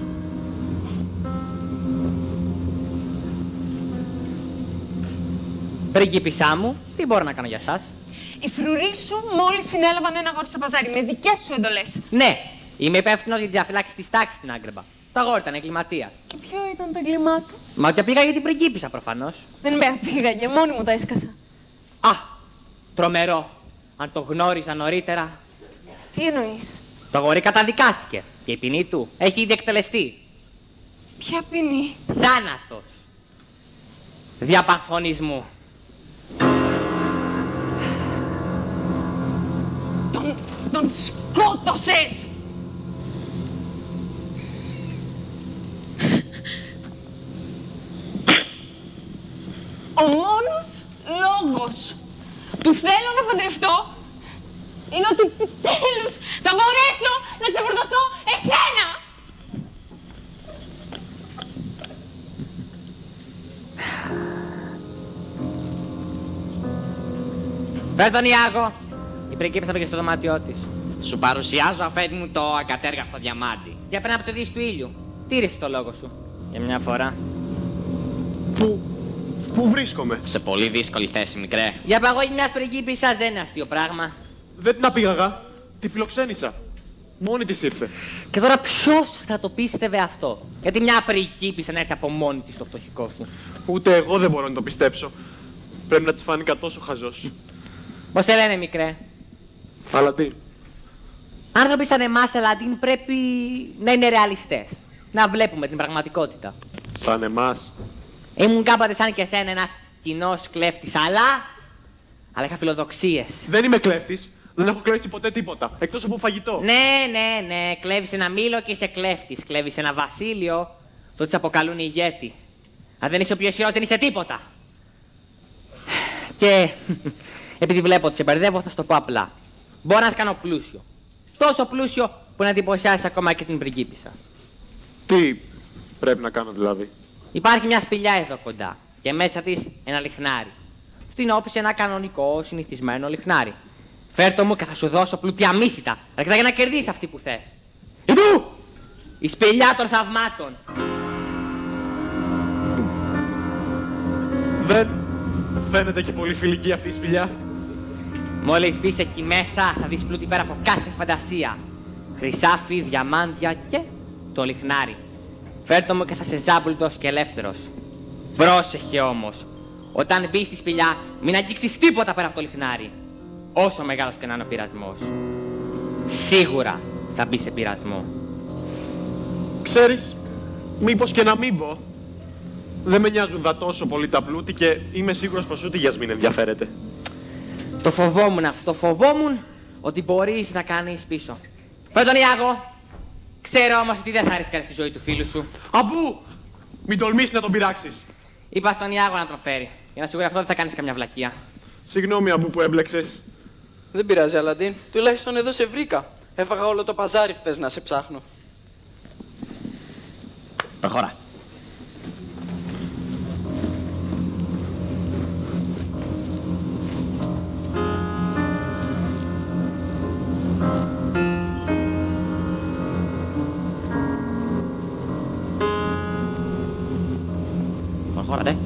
Πριγκίπισσά μου, τι μπορώ να κάνω για σας? Οι φρουροί σου μόλις συνέλαβαν ένα αγόρι στο παζάρι με δικές σου εντολές. Ναι, είμαι υπεύθυνος για τη διαφυλάξη της τάξης στην Άγκρεμπα. Το αγόρι ήταν εγκληματίας. Και ποιο ήταν το εγκλημά του? Μα ότι πήγα για την πριγκίπισσα προφανώς. Δεν με απήγαγε, μόνη μου τα έσκασα. Α, τρομερό. Αν το γνώριζα νωρίτερα. Τι εννοείς? Το αγόρι καταδικάστηκε και η ποινή του έχει ήδη εκτελεστεί. Ποια ποινή? Θάνατος. Διαπαγχωνισμού. Τον, τον σκότωσες! Ο μόνος λόγος που θέλω να παντρευτώ είναι ότι επιτέλους θα μπορέσω να ξεφορτωθώ εσένα! Φέρ' τον Ιάκο. Η πριγκίπισσα πήγε στο δωμάτιό της. Σου παρουσιάζω, αφέντη μου, το ακατέργαστο διαμάντι. Για πέρα από το δις του ήλιου. Τήρησε το λόγο σου. Για μια φορά. Πού, πού βρίσκομαι? Σε πολύ δύσκολη θέση, μικρέ. Η απαγωγή μιας πριγκίπισσας δεν είναι αστείο πράγμα. Δεν την απήγαγα. Τη φιλοξένησα. Μόνη της ήρθε. Και τώρα ποιος θα το πίστευε αυτό? Γιατί μια πριγκίπισσα να έρθει από μόνη της στο φτωχικό σου. Ούτε εγώ δεν μπορώ να το πιστέψω. Πρέπει να της φάνηκα τόσο χαζός. Πώς σε λένε, μικρέ? Αλαντίν. Άνθρωποι σαν εμάς, Αλαντίν, πρέπει να είναι ρεαλιστές. Να βλέπουμε την πραγματικότητα. Σαν εμάς. Ήμουν κάποτε σαν και εσένα ένας κοινός κλέφτης, αλλά... αλλά είχα φιλοδοξίες. Δεν είμαι κλέφτης. Δεν έχω κλέψει ποτέ τίποτα. Εκτός από φαγητό. Ναι, ναι, ναι. Κλέβεις ένα μήλο και είσαι κλέφτης. Κλέβεις ένα βασίλειο, τότε σε αποκαλούν ηγέτη. Αν δεν είσαι ο πιο ισχυρός, δεν είσαι τίποτα. Και επειδή βλέπω ότι σε μπερδεύω, θα σου το πω απλά. Μπορώ να σε κάνω πλούσιο. Τόσο πλούσιο που να εντυπωσιάσει ακόμα και την πριγκίπισσα. Τι πρέπει να κάνω δηλαδή? Υπάρχει μια σπηλιά εδώ κοντά και μέσα της ένα λιχνάρι. Στην όψη ένα κανονικό, συνηθισμένο λιχνάρι. Φέρ' το μου και θα σου δώσω πλούτια μύθιτα, αρκετά για να κερδίσεις αυτή που θες. Εδώ! Η σπηλιά των θαυμάτων. Δεν φαίνεται και πολύ φιλική αυτή η σπηλιά. Μόλις μπεις εκεί μέσα θα δεις πλούτη πέρα από κάθε φαντασία. Χρυσάφι, διαμάντια και το λιχνάρι. Φέρ' το μου και θα σε ζάμπουλτος και ελεύθερος. Πρόσεχε όμως. Όταν μπεις στη σπηλιά μην αγγίξεις τίποτα πέρα από το λιχνάρι. Όσο μεγάλος και να είναι ο πειρασμός. Σίγουρα θα μπει σε πειρασμό. Ξέρεις, μήπως και να μην πω. Δεν με νοιάζουν δα τόσο πολύ τα πλούτη και είμαι σίγουρος πως ούτε η Γιασμίν ενδιαφέρεται. Το φοβόμουν αυτό, φοβόμουν ότι μπορείς να κάνεις πίσω. Φέρ' τον Ιάκο. Ξέρω όμως ότι δεν θα ρίσκαρες τη ζωή του φίλου σου. Αμπού! Μην τολμήσεις να τον πειράξεις. Είπα στον Ιάκο να τον φέρει. Για να σίγουρα αυτό δεν θα κάνεις καμιά βλακεία. Συγγνώμη, Αμπού, που έμπλεξες. Δεν πειράζει, Αλαντίν. Τουλάχιστον εδώ σε βρήκα. Έφαγα όλο το παζάρι χθες να σε ψάχνω. Προχώρα. Προχώρατε.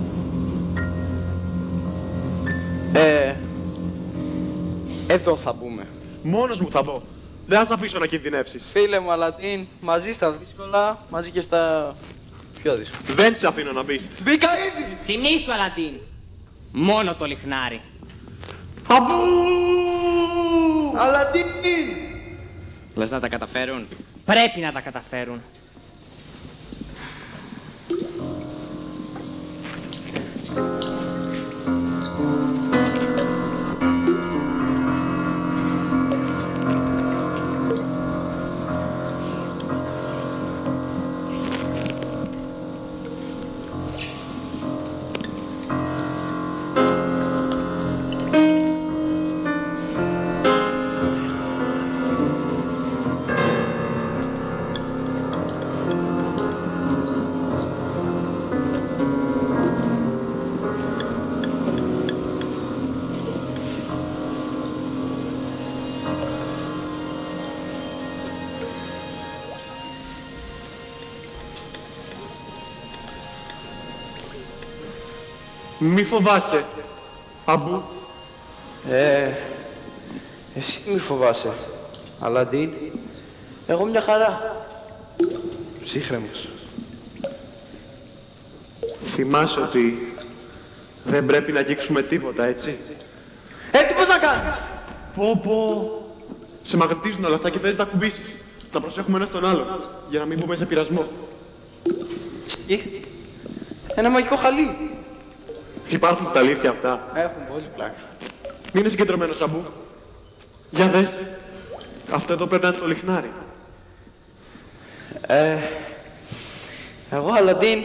Ε, εδώ θα μπούμε. Μόνος μου θα μπω. Δεν θα σε αφήσω να κινδυνεύσεις. Φίλε μου, Αλαντίν, μαζί στα δύσκολα, μαζί και στα πιο δύσκολα. Δεν σε αφήνω να μπεις. Μπήκα ήδη! Θυμήσου, Αλαντίν. Μόνο το λιχνάρι. Αμπού! Αλαντίν! Λες να τα καταφέρουν? Πρέπει να τα καταφέρουν. Μη φοβάσαι. Αμπού. Ε, εσύ μη φοβάσαι. Αλαντίν, εγώ μια χαρά. Ψύχρεμος. Θυμάσαι ότι δεν πρέπει να αγγίξουμε τίποτα, έτσι. Ε, τι πώς να κάνεις. Πω, πω. Σε μαγνητίζουν όλα αυτά και θες να τα κουμπίσεις. Να προσέχουμε ένα στον άλλον, για να μην μπούμε σε πειρασμό. Τσι, ένα μαγικό χαλί. Υπάρχουν στα αλήθεια αυτά. Έχουν πολύ πλάκα. Μην είναι συγκεντρωμένος, Αμπού. Για δες. Αυτό εδώ πρέπει να είναι το λιχνάρι. Ε, εγώ, Αλαντίν,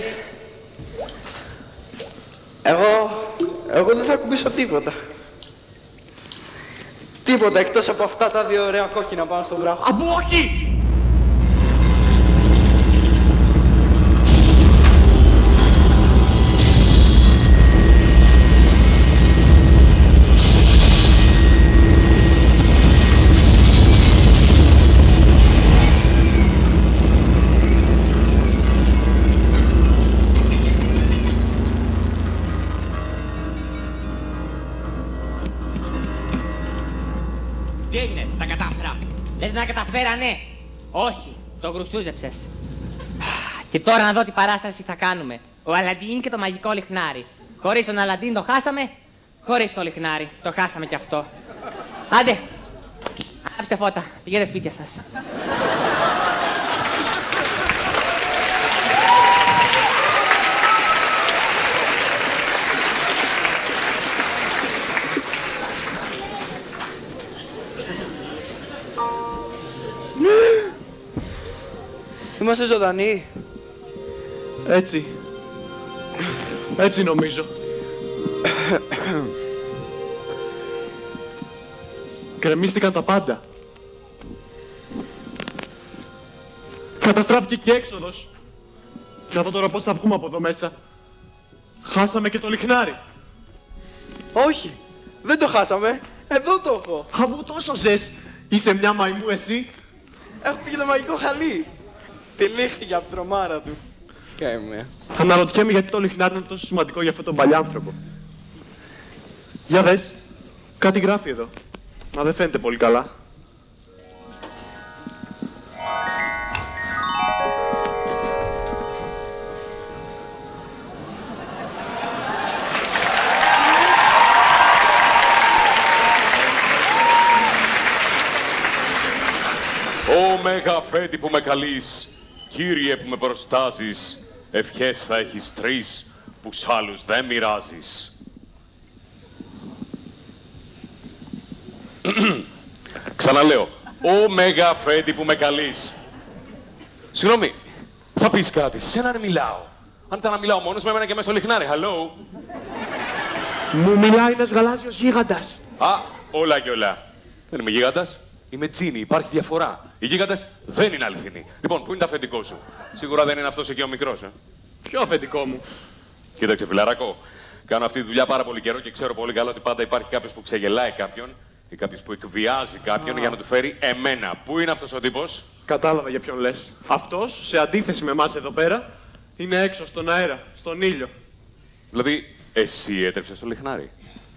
εγώ, εγώ δεν θα κουμπίσω τίποτα. Τίποτα εκτός από αυτά τα δύο ωραία κόκκινα πάνω στον βράχο. Αμπού, όχι! Τι έγινε, τα κατάφερα. Λες να καταφέρανε. Όχι, το γρουσούζεψες. Και τώρα να δω τι παράσταση θα κάνουμε. Ο Αλαντίν και το μαγικό λιχνάρι. Χωρίς τον Αλαντίν το χάσαμε, χωρίς το λιχνάρι το χάσαμε κι αυτό. Άντε, ανάψτε φώτα, πηγαίνετε σπίτια σας. Είμαστε ζωντανοί. Έτσι. Έτσι νομίζω. Γκρεμίστηκαν τα πάντα. Καταστράφηκε και η έξοδος. Να δω τώρα πώς θα βγούμε από εδώ μέσα. Χάσαμε και το λιχνάρι. Όχι, δεν το χάσαμε. Εδώ το έχω. Από τόσο ζες. Είσαι μια μαϊμού εσύ. Έχω πει και το μαγικό χαλί. Τυλίχτηκε από την τρομάρα του. Καημέ. Αναρωτιέμαι γιατί το λιχνάρι είναι τόσο σημαντικό για αυτόν τον παλιάνθρωπο. Για δες. Κάτι γράφει εδώ. Μα δεν φαίνεται πολύ καλά. Ω Μέγα Αφέντη που με καλείς, Κύριε που με προστάζεις, ευχές θα έχεις τρεις, που σ' άλλους δεν μοιράζεις. Ξαναλέω, Ω Μέγα Αφέντη που με καλείς. Συγγνώμη, θα πεις κάτι, σε σένα να μιλάω. Αν ήταν να μιλάω μόνος μου, έμενα και μέσα στο λιχνάρι. Hello. Μου μιλάει ένας γαλάζιος γίγαντας. Α, όλα και όλα. Δεν είμαι γίγαντας. Είμαι τζίνι, υπάρχει διαφορά. Οι γίγαντες δεν είναι αληθινοί. Λοιπόν, πού είναι το αφεντικό σου. Σίγουρα δεν είναι αυτός εκεί ο μικρός, ε. Ποιο αφεντικό μου. Κοίταξε, φιλαράκο. Κάνω αυτή τη δουλειά πάρα πολύ καιρό και ξέρω πολύ καλά ότι πάντα υπάρχει κάποιος που ξεγελάει κάποιον ή κάποιος που εκβιάζει κάποιον Α. για να του φέρει εμένα. Πού είναι αυτός ο τύπος. Κατάλαβα για ποιον λες. Αυτός, σε αντίθεση με εμάς εδώ πέρα, είναι έξω στον αέρα, στον ήλιο. Δηλαδή, εσύ έτρεψες στο λιχνάρι.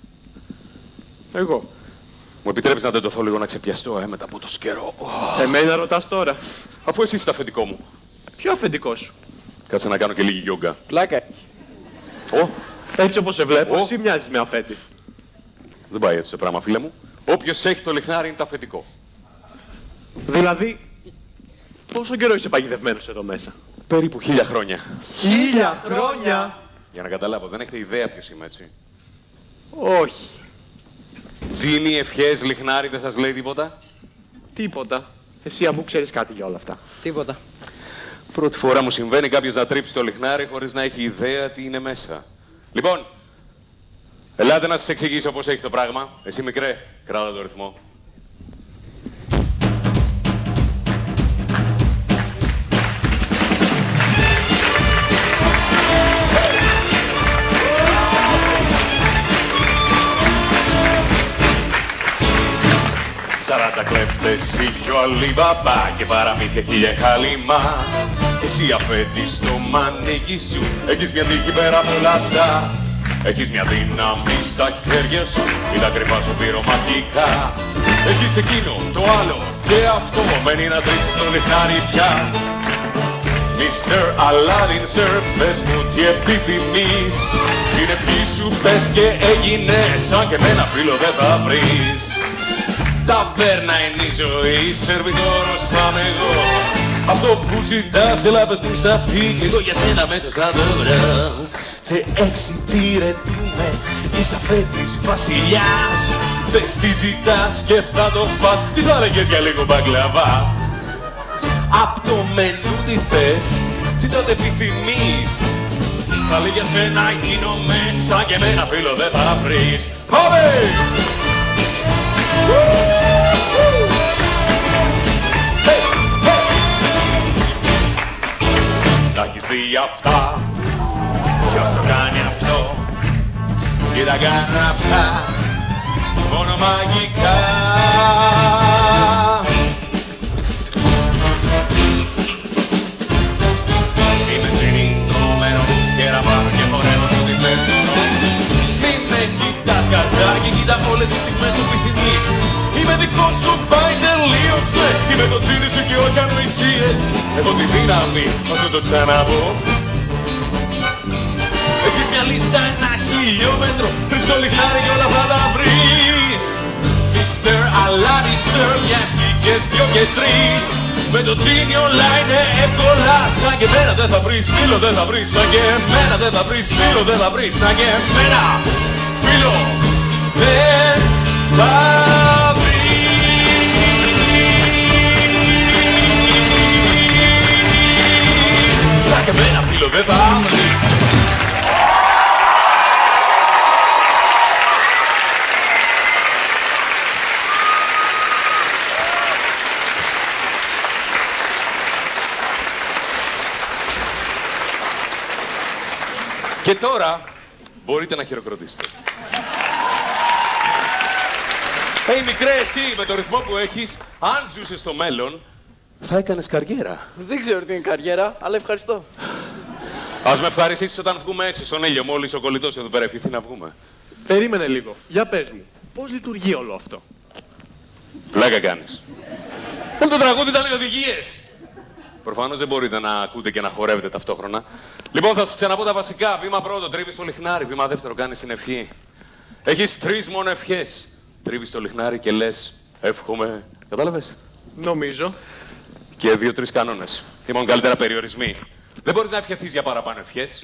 Εγώ. Μου επιτρέπεις να τεντωθώ λίγο να ξεπιαστώ, ε, μετά από το καιρό. Εμένα ρωτάς τώρα. Αφού εσύ είσαι το αφεντικό μου. Ποιο αφεντικό σου. Κάτσε να κάνω και λίγη γιόγκα. Πλάκα. Ω, έτσι όπως σε βλέπω, Ω. εσύ μοιάζεις με αφέντη. Δεν πάει έτσι το πράγμα, φίλε μου. Όποιος έχει το λιχνάρι είναι το αφεντικό. Δηλαδή, πόσο καιρό είσαι παγιδευμένος εδώ μέσα. Περίπου χίλια χρόνια. Χίλια χρόνια! Για να καταλάβω, δεν έχετε ιδέα ποιος είμαι, έτσι. Όχι. Τζίνι, ευχές, λιχνάρι, δεν σας λέει τίποτα. Τίποτα. Εσύ αμπού ξέρεις κάτι για όλα αυτά. Τίποτα. Πρώτη φορά μου συμβαίνει κάποιος να τρίψει το λιχνάρι χωρίς να έχει ιδέα τι είναι μέσα. Λοιπόν, ελάτε να σας εξηγήσω πώς έχει το πράγμα. Εσύ μικρέ, κράτα το ρυθμό. Σαράντα κλέφτες είχε ο Αλιμπαμπά και παραμύθια χίλια χάλιμα. Εσύ αφέντη στο μανίκι σου έχεις μια τύχη πέρα από όλα αυτά. Έχεις μια δύναμη στα χέρια σου, μην τα κρυφά σου πυρομαχικά. Έχεις εκείνο, το άλλο και αυτό, μένει να τρίξεις στο λιχνάρι πια. Μίστερ Aladdin, sir, πες μου τι επιθυμείς. Την ευχή σου πες και έγινε, σαν και με ένα φίλο δεν θα βρεις. Ταβέρνα είναι η ζωή, σερβιτόρος θα είμαι εγώ. Αυτό που ζητάς, έλα πες μου σ' αυτή κι εγώ για σένα μέσα σαν το βρω. Σε εξυπηρετούμε, είσαι αφέντης βασιλιάς. Πες τι ζητάς και θα το φας, τι θα λέγες για λίγο μπαγκλαβά. Απ' το μενού τι θες, ζητώ ό,τι επιθυμείς. Θα λέει για σένα γίνομαι, σαν και εμένα φίλο δεν θα βρεις. Πάμε! Τα έχεις δει αυτά, ποιος το κάνει αυτό, και τα κάνω αυτά, μόνο μαγικά. Είμαι τσινή νούμερο, και ραμπάνω και χορεύω το διπλέτο. Μη με κοιτάς καζάκι, κοίτα όλες τις στιγμές που επιθυμείς. Είμαι δικός σου, πάει τελείωσε. Είμαι το τσίνι σου και όχι ανοησίες. Έχω τη δύναμη, να σου το ξαναπώ. Έχεις μια λίστα, ένα χιλιόμετρο, τρίψω λιχνάρι και όλα θα τα βρεις. Μίστερ Aladdin, sir, μια ευχή και δυο και τρεις. Με το τσίνι όλα είναι εύκολα, σαν και εμένα δεν θα βρεις φίλο, δεν θα βρεις. Σαν και εμένα δεν θα βρεις φίλο, δεν θα βρεις. Σαν και εμένα φίλο δεν θα βρεις. Σαν και εμένα φίλο δεν θα βρεις. Και τώρα μπορείτε να χειροκροτήσετε. Hey, μικρέ, εσύ με το ρυθμό που έχεις, αν ζούσες στο μέλλον, θα έκανες καριέρα. Δεν ξέρω τι είναι καριέρα, αλλά ευχαριστώ. Ας με ευχαριστήσεις όταν βγούμε έξω στον ήλιο, μόλις ο κολλητός εδώ πέρα ευχηθεί να βγούμε. Περίμενε λίγο. Για πες μου, πώς λειτουργεί όλο αυτό. Πλάκα κάνεις. Όλο το τραγούδι ήταν οι οδηγίες. Προφανώς δεν μπορείτε να ακούτε και να χορεύετε ταυτόχρονα. Λοιπόν, θα σας ξαναπώ τα βασικά. Βήμα πρώτο, τρίβεις το λιχνάρι. Βήμα δεύτερο, κάνεις συνευχή. Έχεις τρεις μόνο ευχές. Τρίβεις το λιχνάρι και λες, εύχομαι. Κατάλαβες? Νομίζω. Και δύο-τρεις κανόνες. Λοιπόν, καλύτερα περιορισμοί. Δεν μπορείς να ευχηθείς για παραπάνω ευχές.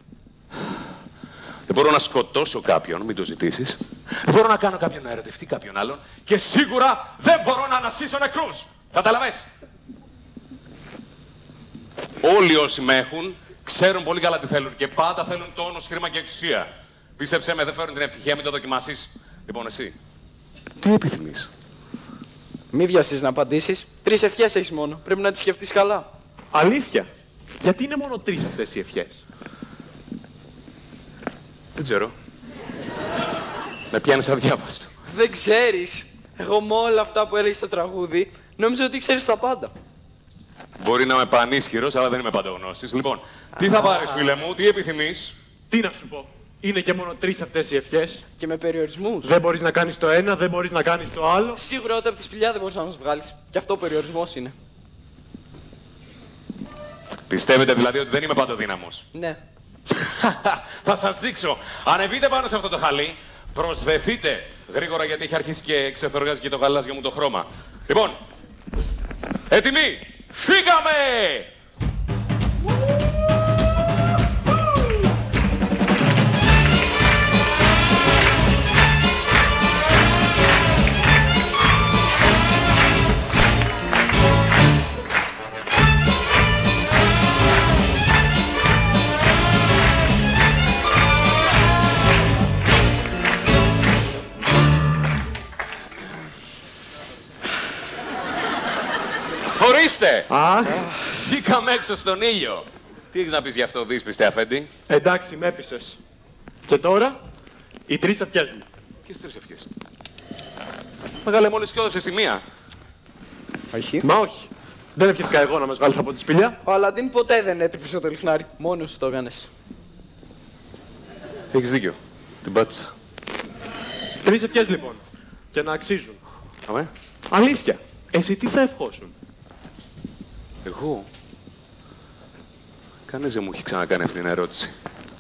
Δεν μπορώ να σκοτώσω κάποιον, μην το ζητήσεις. Δεν μπορώ να κάνω κάποιον να ερωτευτεί κάποιον άλλον. Και σίγουρα δεν μπορώ να αναστήσω νεκρούς. Κατάλαβες? Όλοι όσοι με έχουν ξέρουν πολύ καλά τι θέλουν και πάντα θέλουν τόνος, χρήμα και εξουσία. Πίστεψέ με, δεν φέρουν την ευτυχία, μην το δοκιμάσεις. Λοιπόν, εσύ, τι επιθυμείς? Μη βιαστείς να απαντήσεις. Τρεις ευχές έχεις μόνο. Πρέπει να τις σκεφτείς καλά. Αλήθεια. Γιατί είναι μόνο τρεις αυτές οι ευχές? Δεν ξέρω. Με πιάνεις αδιάβαστο. Δεν ξέρεις. Εγώ με όλα αυτά που έλεγες στο τραγούδι, νόμιζα ότι ξέρεις τα πάντα. Μπορεί να είμαι πανίσχυρος, αλλά δεν είμαι παντογνώστης. Λοιπόν, τι θα πάρεις, φίλε μου, τι επιθυμείς? Τι να σου πω. Είναι και μόνο τρεις αυτές οι ευχές. Και με περιορισμούς. Δεν μπορείς να κάνεις το ένα, δεν μπορείς να κάνεις το άλλο. Σίγουρα όταν από τη σπηλιά δεν μπορείς να μας βγάλεις. Και αυτό ο περιορισμός είναι. Πιστεύετε δηλαδή ότι δεν είμαι παντοδύναμος? Ναι. Θα σας δείξω. Ανεβείτε πάνω σε αυτό το χαλί. Προσδεθείτε γρήγορα γιατί έχει αρχίσει και ξεθοργάζει και το γαλάζιο μου το χρώμα. Λοιπόν, έτοιμοι, φύγαμε! Ορίστε! Αχ! Βγήκαμε έξω στον ήλιο. Τι έχεις να πεις γι' αυτό, δύσπιστε αφέντη? Εντάξει, με έπεισες. Και τώρα, οι τρεις ευχές μου. Ποιες τρεις ευχές? Μεγάλε, μόλις και έδωσες τη μία. Όχι. Μα όχι. Δεν ευχήθηκα εγώ να με βγάλεις από τη σπηλιά. Ο Αλαντίν ποτέ δεν έτριψε το λιχνάρι. Μόνος το έκανες. Έχεις δίκιο. Την πάτησα. Τρεις ευχές λοιπόν. Και να αξίζουν. Αμέ. Αλήθεια. Εσύ τι θα ευχόσουν? Εγώ. Κανείς δεν μου έχει ξανακάνει αυτή την ερώτηση.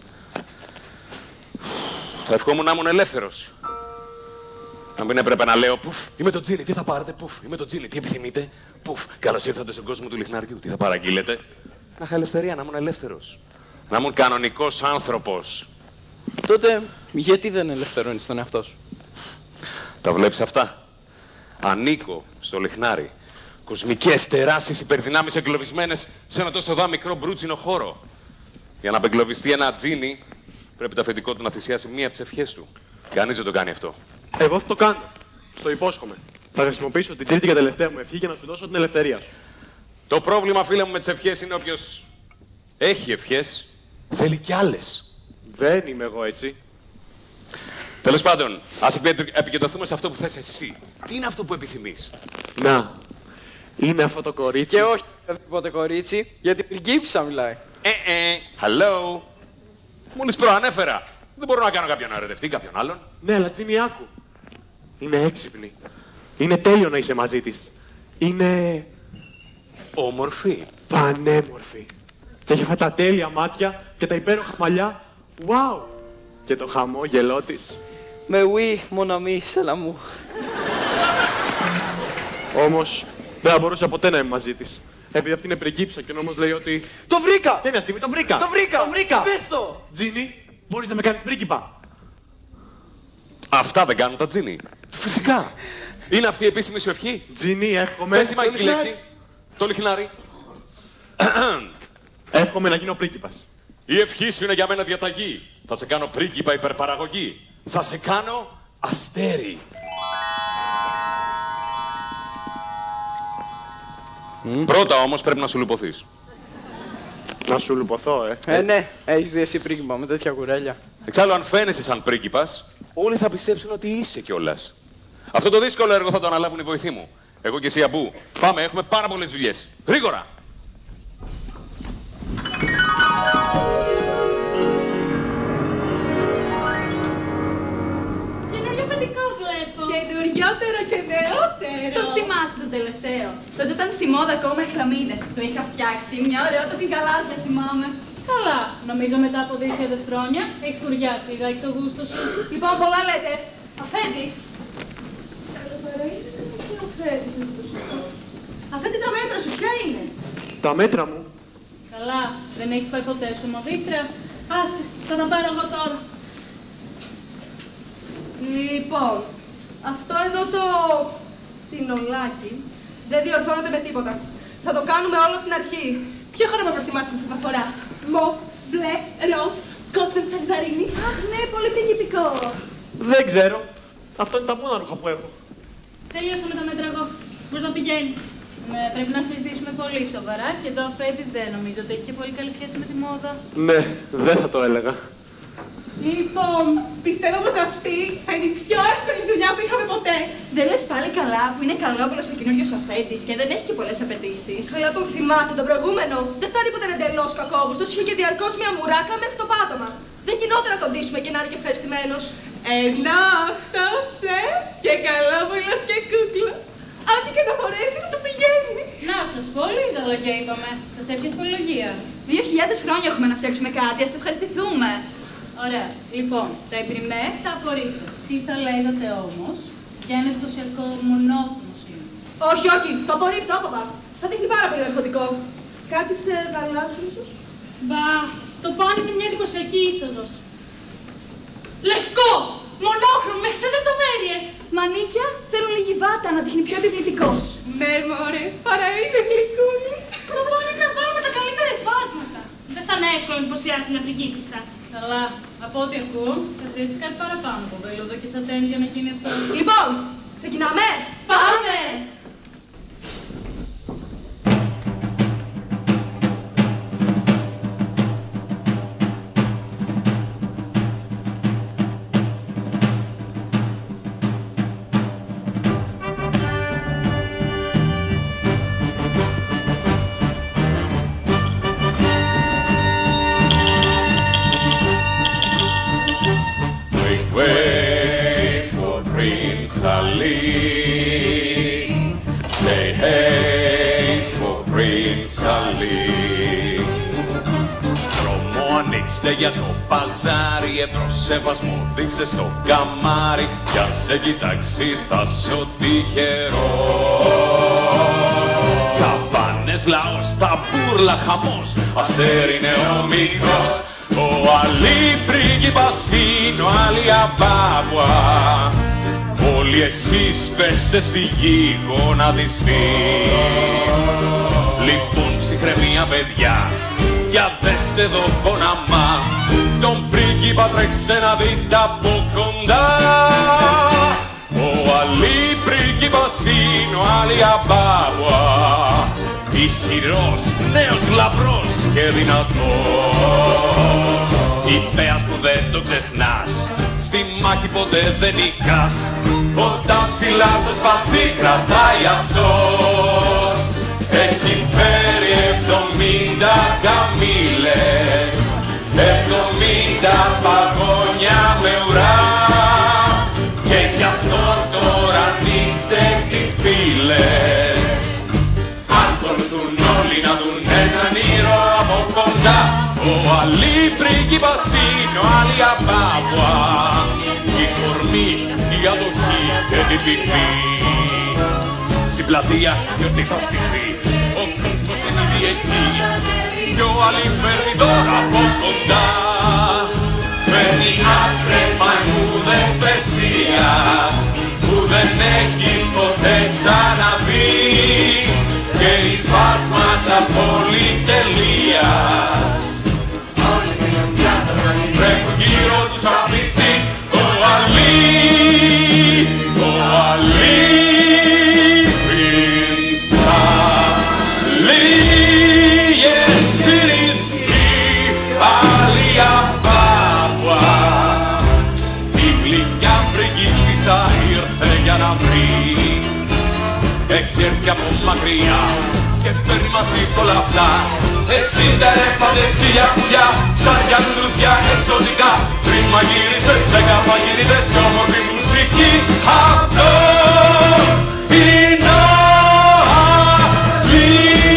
Θα ευχόμουν να ήμουν ελεύθερος. Να μην έπρεπε να λέω πουφ, είμαι το Τζίνι, τι θα πάρετε, πουφ, είμαι το Τζίνι, τι επιθυμείτε, πουφ, καλώς ήρθατε στον κόσμο του λιχναριού, τι θα παραγγείλετε. Να είχα ελευθερία, να ήμουν ελεύθερος. Να ήμουν κανονικός άνθρωπος. Τότε, γιατί δεν ελευθερώνεις τον εαυτό σου? Τα βλέπεις αυτά? Ανήκω στο λιχνάρι. Κοσμικές, τεράστιες υπερδυνάμεις εγκλωβισμένες σε ένα τόσο δά μικρό μπρούτσινο χώρο. Για να απεγκλωβιστεί ένα Τζίνι, πρέπει το αφεντικό του να θυσιάσει μία από τις ευχές του. Κανείς δεν το κάνει αυτό. Εγώ θα το κάνω. Στο υπόσχομαι. Θα χρησιμοποιήσω την τρίτη και τελευταία μου ευχή για να σου δώσω την ελευθερία σου. Το πρόβλημα, φίλε μου, με τις ευχές είναι όποιος έχει ευχές, θέλει κι άλλες. Δεν είμαι εγώ έτσι. Τέλος πάντων, ας επικεντρωθούμε σε αυτό που θες εσύ. Τι είναι αυτό που επιθυμείς? Να, είναι αυτό το κορίτσι. Και όχι οποιοδήποτε κορίτσι, γιατί πριγκίπισσα μιλάει. Ε, ε, hello. Μόλις προανέφερα. Δεν μπορώ να κάνω κάποιον να ερωτευτεί, κάποιον άλλον. Ναι, αλλά Τζίνι, άκου. Είναι έξυπνη. Είναι τέλειο να είσαι μαζί της. Είναι... όμορφη. Πανέμορφη. Και έχει αυτά τα τέλεια μάτια και τα υπέροχα μαλλιά. Wow! Και το χαμόγελό της. Με oui, mon ami, c'est l'amour. Όμως, δεν θα μπορούσα ποτέ να είμαι μαζί της. Επειδή αυτή είναι πριγκίπισσα και ο νόμος λέει ότι... Το βρήκα! Και μια στιγμή το βρήκα! Το βρήκα! Το βρήκα! Πες το! Τζίνι, μπορείς να με κάνεις πρίγκιπα. Αυτά δεν κάνουν τα Τζίνι. Φυσικά. Είναι αυτή η επίσημη σου ευχή. Τζίνι, εύχομαι... Πες η μαγική λέξη. Το λιχνάρι. Εύχομαι να γίνω πρίγκιπας. Η ευχή σου είναι για μένα διαταγή. Θα σε κάνω πρίγκιπα υπερπαραγωγή. Θα σε κάνω αστέρι. Mm. Πρώτα όμως πρέπει να σου λουποθείς. Να σου λουποθώ, ε. Ε, ναι. Έχεις δει εσύ πρίγκιπα με τέτοια κουρέλια. Εξάλλου, αν φαίνεσαι σαν πρίγκιπας, όλοι θα πιστέψουν ότι είσαι κιόλας. Αυτό το δύσκολο έργο θα το αναλάβουν οι βοηθοί μου. Εγώ και εσύ, Αμπού. Πάμε, έχουμε πάρα πολλές δουλειές. Γρήγορα! Καινούριο αφεντικό βλέπω. Καινουριότερο και νεότερο. Τον θυμάστε τον τελευταίο? Τότε ήταν στη μόδα ακόμα οι χραμίδες. Το είχα φτιάξει. Μια ωραιότατη γαλάζια, θυμάμαι. Καλά. Νομίζω μετά από δύο χιλιάδες χρόνια έχεις κουριάσει λιγάκι το γούστο σου. Λοιπόν, πολλά λέτε. Αφέντη. Αφέντη, τα μέτρα σου ποια είναι? Τα μέτρα μου. Καλά. Δεν έχεις πάει ποτέ σου μοδίστρια? Άσε, θα τα πάρω εγώ τώρα. Λοιπόν, αυτό εδώ το συνολάκι δεν διορθώνεται με τίποτα. Θα το κάνουμε όλο από την αρχή. Ποιο χρώμα προτιμάς που θες να φοράς? Μοβ, μπλε, ροζ, κόκκιν σαλζαρίνης. Αχ, ναι, πολύ πριγκιπικό. Δεν ξέρω. Αυτό είναι τα μόνα ρούχα που έχω. Τελείωσα με τα μέτρα εγώ. Μπορείς να πηγαίνεις. Ναι, πρέπει να συζητήσουμε πολύ σοβαρά και εδώ ο Φέτης δεν νομίζω ότι έχει και πολύ καλή σχέση με τη μόδα. Ναι, δεν θα το έλεγα. Λοιπόν, πιστεύω πως αυτή θα είναι η πιο εύκολη δουλειά που είχαμε ποτέ. Δεν λες πάλι καλά που είναι καλόβολος ο καινούριος ο Φέτης και δεν έχει και πολλές απαιτήσεις. Καλά, τον θυμάσαι τον προηγούμενο. Δεν φτάνει που ήταν εντελώς κακόβουστος, είχε και διαρκώς μια μουράκα μέχρι το πάτωμα. Δεν γινόταν να τον ντύσουμε και να είναι και ευχαριστημένος. Ενώ αυτός, ε, και καλόβολος και κούκλος. Ό,τι και να φορέσει να το πηγαίνει. Να σας πω, λίγα λόγια είπαμε. Σας εύχεσαι πολυλογία. Δύο χιλιάδες χρόνια έχουμε να φτιάξουμε κάτι, ας το ευχαριστηθούμε. Ωραία. Λοιπόν, τα υπριμέ τα απορρίπτω. Τι θα λέγατε όμως για ένα εντυπωσιακό μονόχρωμο είναι? Όχι, όχι, το απορρίπτω, άπαπα. Θα δείχνει πάρα πολύ αρχοντικό. Κάτι σε γαλάζιο, ίσως. Μπα, το πάνε είναι μια εντυπωσιακή είσοδος. Λευκό! Μονόχρωμο, με εξές λεπτομέρειες! Μανίκια θέλουν λίγη βάτα να δείχνει πιο επιβλητικός. Ναι, μωρέ, παρά είναι γλυκούλης. Το πάνε να βάλουμε τα καλύτερα φάσματα. Δεν θα είναι εύκολο να εντυπωσιάσει μια πριγκίπισσα. Καλά, από ό,τι ακούω, θα χρειάζεται κάτι παραπάνω από βέλοδο και σατέν για να γίνει αυτό. Λοιπόν, ξεκινάμε! Πάμε! Say hey for Prince Ali. Δρόμο ανοίξτε για το παζάρι, εμπρός σεβασμό δείξε στο καμάρι, κι αν σε κοιτάξει θα σου τυχερός. Καμπάνες, λαός, τα μπούρλα, χαμός, αστέρι είναι ο μικρός. Ο Αλή πρίγκιπας είναι ο Αλή Αμπάμπουα. Όλοι εσείς πέστε στη γη γονατιστή. Λοιπόν ψυχρεμία παιδιά, για δέστε εδώ ποναμά, τον πρίγκιπα τρέξτε να δείτε από κοντά. Ο Αλή πρίγκιπας είναι ο Αλή Αμπάμπουα. Ισχυρός, νέος, λαμπρός και δυνατός. Υπέας που δεν το ξεχνάς, στη μάχη ποτέ δεν νικάς. Κοντά ψηλά το σπαθί κρατάει αυτός. Έχει φέρει εβδομήντα καμήλες, εβδομήντα παγόνια με ουρά. Και γι' αυτό τώρα ανοίξτε τις πύλες. Αν τολθούν όλοι να δουν έναν ήρωα από κοντά. Ο Αλή πρίγκιπας είναι ο Αλή Αμπάμπουα. Η κορμή, η αδοχή και την πικρή. Στην πλατεία γιορτή θα στηθεί, ο κόσμος είναι ήδη εκεί. Κι ο Αλή φέρνει δώρα από κοντά. Φέρνει άσπρες μαϊμούδες Περσίας που δεν έχεις ποτέ ξαναδεί. Και υφάσματα πολυτελείας τρέχουν γύρω τους απιστοί. Ο Αλή, ο Αλή, Prince Ali, yes it is me, Αλή Αμπάμπουα. Η γλυκιά πριγκίπισσα ήρθε για να βρει. Έχει έρθει από μακριά και φέρνει μαζί όλα αυτά. Εξήντα ελέφαντες, χίλια πουλιά, ψάρια, λουλούδια, εξωτικά. Τρεις μαγείρισες, δέκα παγειρίδες και όμορφη μουσική. Αυτός είναι ο Αλή.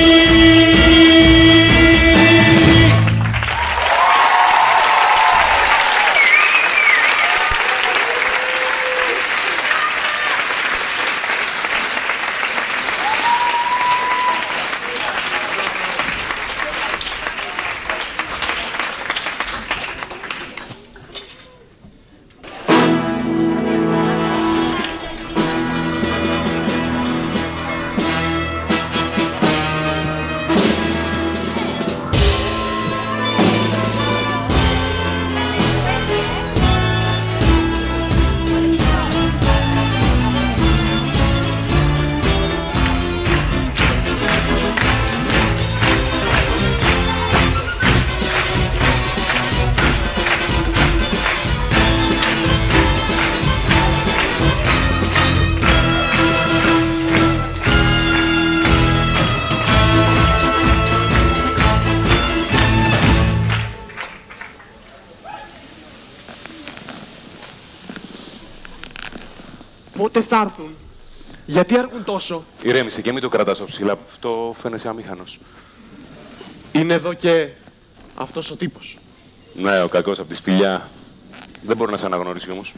Πότε θα έρθουν, γιατί αργούν τόσο. Ηρέμησε και μην το κρατάς από ψηλά, αυτό φαίνεσαι αμήχανος. Είναι εδώ και αυτός ο τύπος. Ναι, ο κακός από τη σπηλιά. Δεν μπορεί να σε αναγνωρίσει όμως.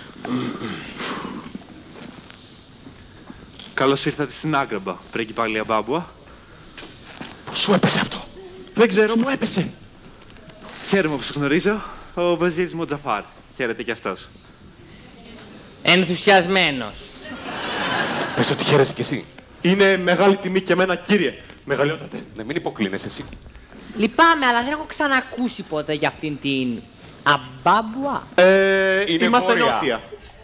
Καλώς ήρθατε στην Άγκραμπα, πρίγκιπα Αλή Αμπάμπουα. Πώς σου έπεσε αυτό? Δεν ξέρω, μου έπεσε. Χαίρομαι που σε γνωρίζω. Ο Βαζίρης Μοτζαφάρ. Χαίρετε κι αυτός. Ενθουσιασμένος. Πες ότι χαίρεσαι κι εσύ. Είναι μεγάλη τιμή και εμένα, κύριε. Μεγαλειότατε. Ναι, μην υποκλίνεσαι εσύ. Λυπάμαι, αλλά δεν έχω ξανακούσει ποτέ για αυτήν την Αμπάμπουα. Ε, Είναι είμαστε βόρεια. νότια.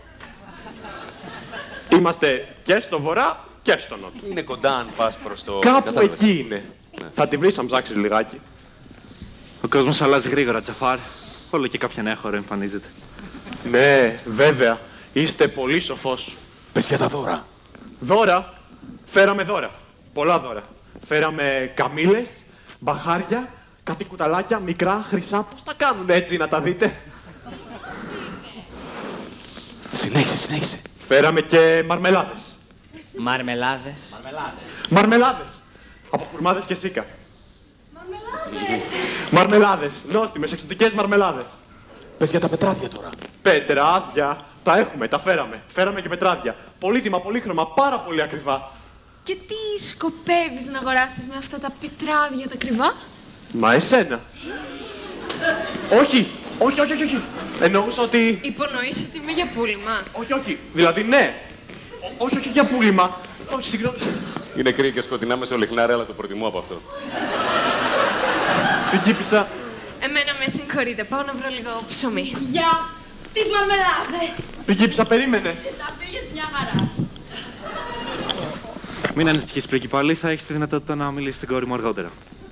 Είμαστε και στο βορρά και στο νότο. Είναι κοντά αν πας προς το... Κάπου κατάλαβες. εκεί είναι. Ναι. Θα τη βρεις αν ψάξεις λιγάκι. Ο κόσμος αλλάζει γρήγορα, Τζαφάρ. Όλο και κάποια νέα χώρα εμφανίζεται. Ναι, βέβαια. Είστε πολύ σοφός. Πες για τα δώρα. Δώρα. Φέραμε δώρα. Πολλά δώρα. Φέραμε καμήλες, μπαχάρια, κάτι κουταλάκια, μικρά, χρυσά. Πώς τα κάνουν έτσι να τα δείτε? Συνέχισε, συνέχισε. Φέραμε και μαρμελάδες. Μαρμελάδες. Μαρμελάδες. Από χουρμάδες και σίκα. Μαρμελάδες. Μαρμελάδες. Νόστιμες, εξωτικές μαρμελάδες. Πες για τα πετράδια τώρα. Πετράδια. Τα έχουμε, τα φέραμε. Φέραμε και πετράδια. Πολύτιμα, πολύχρωμα, πάρα πολύ ακριβά. Και τι σκοπεύεις να αγοράσεις με αυτά τα πετράδια τα ακριβά? Μα εσένα. όχι, όχι, όχι, όχι. Εννοούσα ότι... Υπονοείς ότι είμαι για πούλημα? Όχι, όχι. Δηλαδή ναι. Ό, όχι, όχι για πούλημα. Όχι, συγγνώμη. Είναι κρύο και σκοτεινά μέσα στο λιχνάρι, αλλά το προτιμώ από αυτό. Πριγκίπισσα. Εμένα με συγχωρείτε. Πάω να βρω λίγο ψωμί. Για τις μαρμελάδες. Πριγκίπισσα, περίμενε. Θα πήγες μια χαρά. Μην ανησυχείς, πριγκιπάλη, θα έχεις τη δυνατότητα να μιλήσεις στην κόρη μου αργότερα.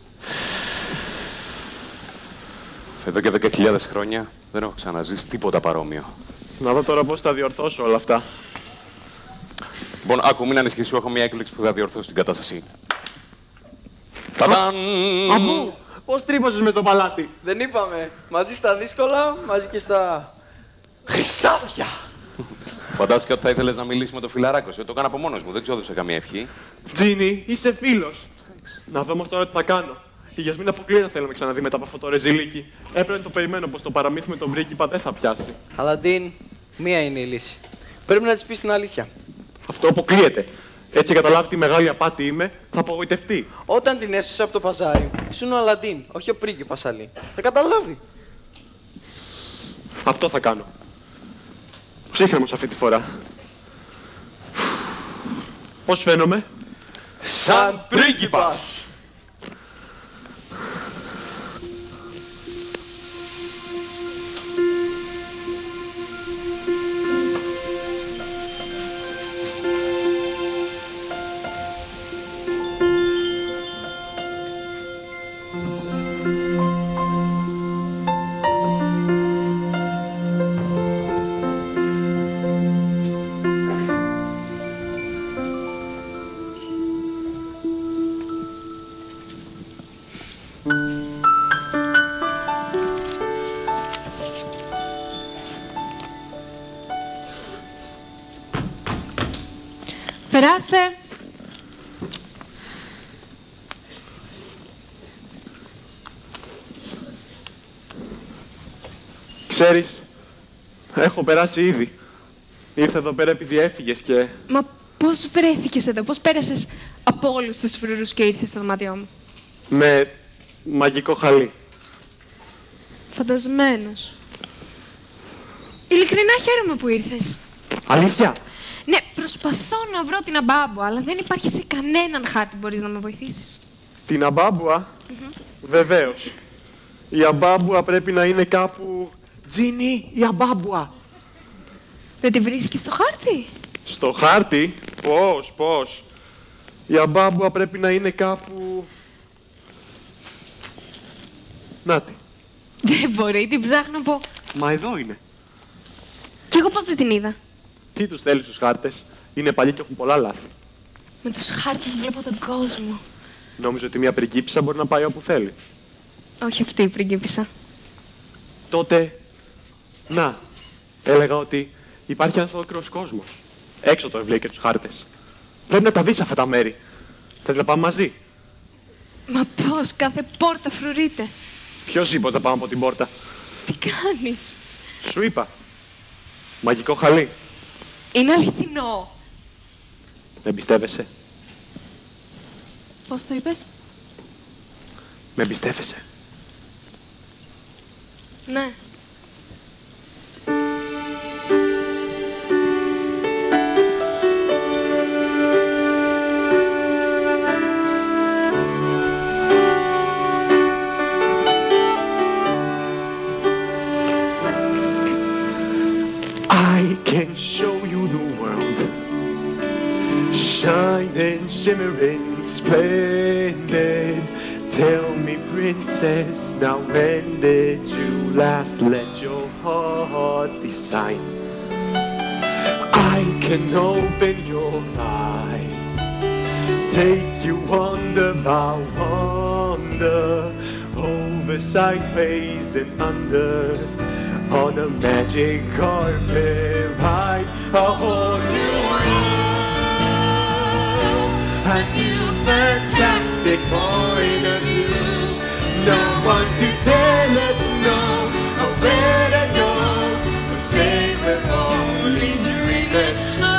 Εδώ και δέκα χιλιάδες χρόνια δεν έχω ξαναζήσει τίποτα παρόμοιο. Να δω τώρα πώς θα διορθώσω όλα αυτά. Λοιπόν, άκου, μην ανησυχείς, σου έχω μια έκπληξη που θα διορθώσει την κατάσταση. Τατάν! Αμού! Πώς τρύπωσες με το παλάτι? Δεν είπαμε. Μαζί στα δύσκολα, μαζί και στα χρυσάφια. Φαντάστηκα ότι θα ήθελες να μιλήσεις με το φιλαράκο σου. Το έκανα από μόνος μου, δεν ξόδεψα καμία ευχή. Τζίνι, είσαι φίλος. Να δω όμως τώρα τι θα κάνω. Η Γιασμίνα αποκλείει να θέλω να με ξαναδεί μετά από αυτό το ρεζιλίκι. Έπρεπε να το περιμένω πως το παραμύθι με τον πρίγκιπα δεν θα πιάσει. Αλαντίν, μία είναι η λύση. Πρέπει να της πεις την αλήθεια. Αυτό αποκλείεται. Έτσι καταλάβει τι μεγάλη απάτη είμαι, θα απογοητευτεί. Όταν την έσωσε από το παζάρι, ήσουν ο Αλαντίν, όχι ο πρίγκιπας Αλή. Θα καταλάβει. Αυτό θα κάνω. Ψύχρεμος αυτή τη φορά. Πώς φαίνομαι? Σαν πρίγκιπας! Περάστε. Ξέρεις, έχω περάσει ήδη. Ήρθα εδώ πέρα επειδή έφυγες και... Μα πώς βρέθηκες εδώ, πώς πέρασες από όλους τους φρουρούς και ήρθες στο δωμάτιό μου? Με μαγικό χαλί. Φαντασμένος. Ειλικρινά χαίρομαι που ήρθες. Αλήθεια? Ναι, προσπαθώ να βρω την αμπάμπουα, αλλά δεν υπάρχει σε κανέναν χάρτη. Μπορείς να με βοηθήσεις? Την αμπάμπουα? Mm-hmm. Βεβαίως. Η αμπάμπουα πρέπει να είναι κάπου... Τζίνι, η αμπάμπουα. Δεν τη βρίσκεις στο χάρτη? Στο χάρτη? Πώς, πώς. Η αμπάμπουα πρέπει να είναι κάπου... Νάτι. Δεν μπορεί, την ψάχνω από... Μα εδώ είναι. Κι εγώ πώς δεν την είδα? Τι τους θέλεις τους χάρτες? Είναι παλιοί και έχουν πολλά λάθη. Με τους χάρτες βλέπω τον κόσμο. Νόμιζα ότι μια πριγκίπισσα μπορεί να πάει όπου θέλει. Όχι αυτή η πριγκίπισσα. Τότε... Να, έλεγα ότι υπάρχει ένας ολόκληρος κόσμος. Έξω το βιβλίο και τους χάρτες. Πρέπει να τα δεις αυτά τα μέρη. Θες να πάμε μαζί? Μα πώς, κάθε πόρτα φρουρείται. Ποιος είπε ότι θα πάμε από την πόρτα? Τι κάνεις? Σου είπα. Μαγικό χαλί. Είναι αληθινό. Με εμπιστεύεσαι? Πώς το είπες? Με εμπιστεύεσαι? Ναι. I can show you the world, shining, shimmering, splendid. Tell me, princess, now when did you last let your heart decide? I can open your eyes, take you wonder by wonder, over, sideways, and under. On a magic carpet ride, a whole romantic point of view. No one to tell us no, or where to go, to say we're only dreaming.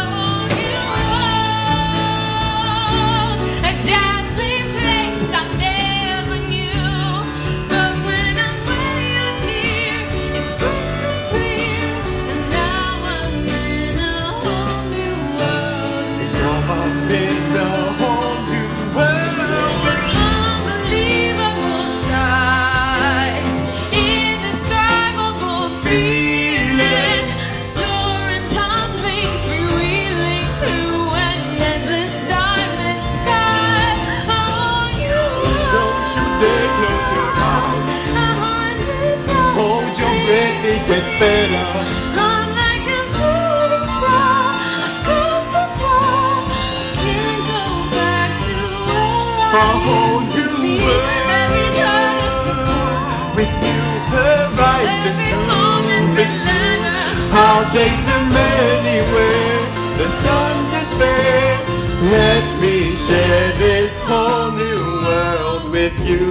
It gets better. I'm like a shooting star. I've come so far. I can't go back to where A I whole used to new be. world. Every turn is a call. With new horizons Every to moment pursue. better. I'll chase them anywhere. The sun to spare. Let me share this whole new world with you.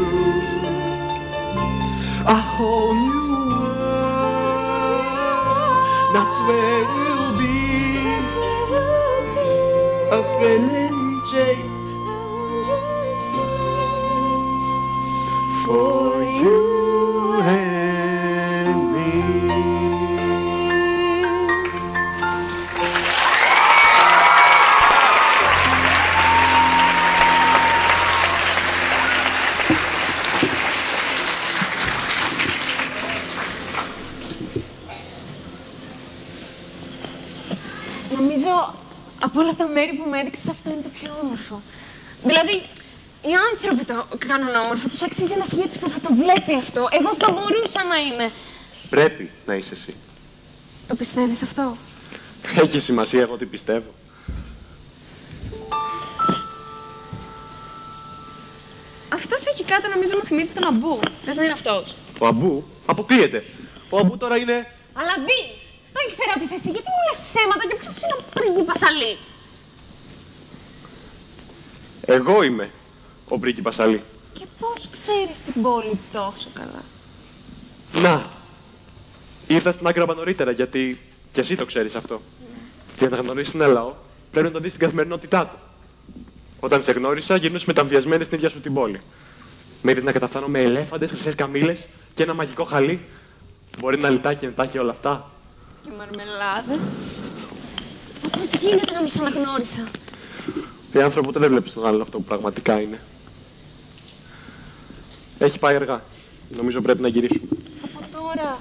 A whole new That's where we'll be. That's where we'll be. A thrilling chase A wondrous place for you and me. Νομίζω από όλα τα μέρη που με έδειξες αυτό είναι το πιο όμορφο. Δηλαδή, οι άνθρωποι το κάνουν όμορφο, τους αξίζει ένας ηγέτης που θα το βλέπει αυτό. Εγώ θα μπορούσα να είμαι. Πρέπει να είσαι εσύ. Το πιστεύεις αυτό? Έχει σημασία εγώ τι πιστεύω. Αυτός εκεί κάτω νομίζω μου θυμίζει τον Αμπού. Λες να είναι αυτός? Ο Αμπού αποκλείεται. Ο Αμπού τώρα είναι... Αλαντίν! Το ήξερα ότι είσαι εσύ, γιατί μου λες ψέματα και ποιος είναι ο πρίγκιπας Αλή? Εγώ είμαι ο πρίγκιπας Αλή. Και πώς ξέρεις την πόλη τόσο καλά? Να, ήρθα στην Άγκραμπα νωρίτερα γιατί κι εσύ το ξέρεις αυτό. Για να γνωρίσεις ένα λαό πρέπει να το δεις στην καθημερινότητά του. Όταν σε γνώρισα γυρνούσες μεταμβιασμένη στην ίδια σου την πόλη. Με είδες να καταφθάνω με ελέφαντες, χρυσές καμήλες και ένα μαγικό χαλί. Μπορεί να λιτά και μετά και όλα αυτά. Και μαρμελάδες. Μα πώς γίνεται να μη σ' αναγνώρισα? Οι άνθρωποι ποτέ δεν βλέπεις τον άλλον αυτό που πραγματικά είναι. Έχει πάει αργά. Νομίζω πρέπει να γυρίσουμε. Από τώρα.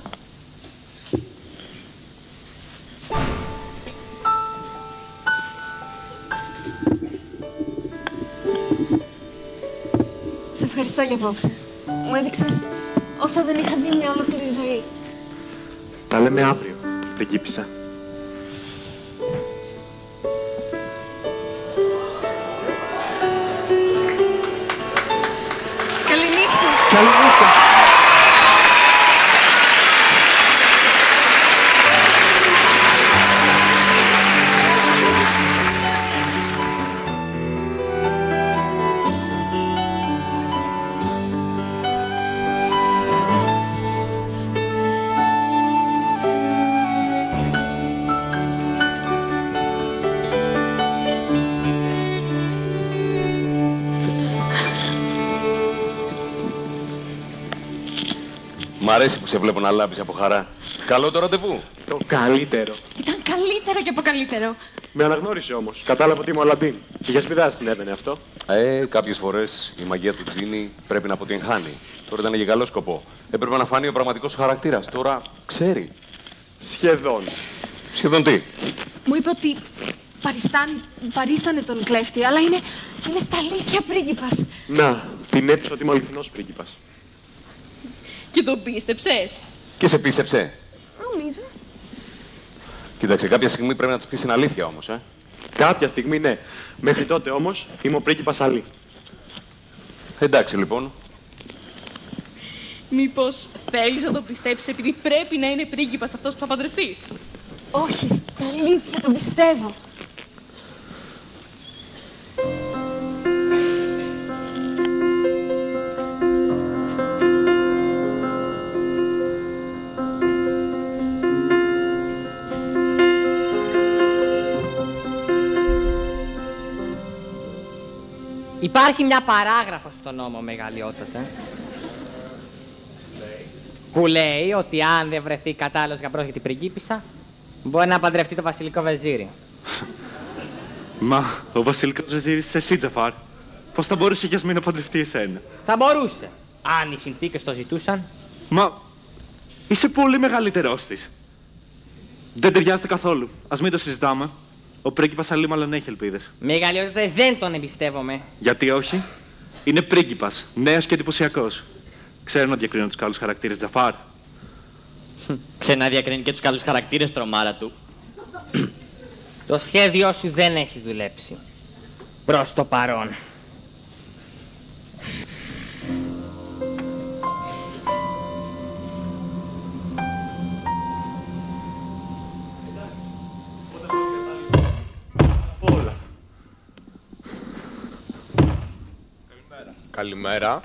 Σε ευχαριστώ για απόψε. Μου έδειξες όσα δεν είχα δει μια ολόκληρη ζωή. Τα λέμε αύριο, πριγκίπισσα. Καληνύχτα. Καληνύχτα. Μ' αρέσει που σε βλέπω να λάμπεις από χαρά. Καλό το ραντεβού. Το καλύτερο. Ήταν καλύτερο και από καλύτερο. Με αναγνώρισε όμως. Κατάλαβα ότι είμαι ο Αλαντίν. Και για σπουδά συνέβαινε αυτό. Ε, κάποιες φορές η μαγεία του τζίνι πρέπει να αποτυγχάνει. Τώρα ήταν για καλό σκοπό. Έπρεπε να φανεί ο πραγματικός χαρακτήρας. Τώρα ξέρει. Σχεδόν. Σχεδόν τι? Μου είπε ότι παριστάνει, παρίστανε τον κλέφτη, αλλά είναι, είναι στα αλήθεια πρίγκιπας. Να, την έπεισα ότι είμαι ο αληθινός πρίγκιπας. Και τον πίστεψες? Και σε πίστεψε. Νομίζω. Κοίταξε, κάποια στιγμή πρέπει να της πεις την αλήθεια όμως, ε. Κάποια στιγμή ναι. Μέχρι τότε όμως είμαι ο πρίγκιπας Αλή. Εντάξει λοιπόν. Μήπως θέλεις να τον πιστέψεις επειδή πρέπει να είναι πρίγκιπας αυτός που θα παντρευτείς? Όχι, στα αλήθεια τον πιστεύω. Υπάρχει μια παράγραφος στο νόμο, μεγαλειότατε, που λέει ότι αν δεν βρεθεί κατάλληλος γαμπρός για την πριγκίπισσα, μπορεί να παντρευτεί το βασιλικό βεζίρι. Μα ο βασιλικός βεζίρης είσαι εσύ, Τζαφάρ. Πώς θα μπορούσε η Γιασμίν να παντρευτεί εσένα? Θα μπορούσε, αν οι συνθήκες το ζητούσαν. Μα είσαι πολύ μεγαλύτερός της. Δεν ταιριάζετε καθόλου. Ας μην το συζητάμε. Ο πρίγκιπας Αλή μάλλον έχει ελπίδες. Μεγαλειότατε, δεν τον εμπιστεύομαι. Γιατί όχι? Είναι πρίγκιπας, νέος και εντυπωσιακός. Ξέρει να διακρίνει τους καλούς χαρακτήρες, Τζαφάρ. Ξέρει να διακρίνει και τους καλούς χαρακτήρες, τρομάρα του. Το σχέδιό σου δεν έχει δουλέψει. Προς το παρόν. Καλημέρα.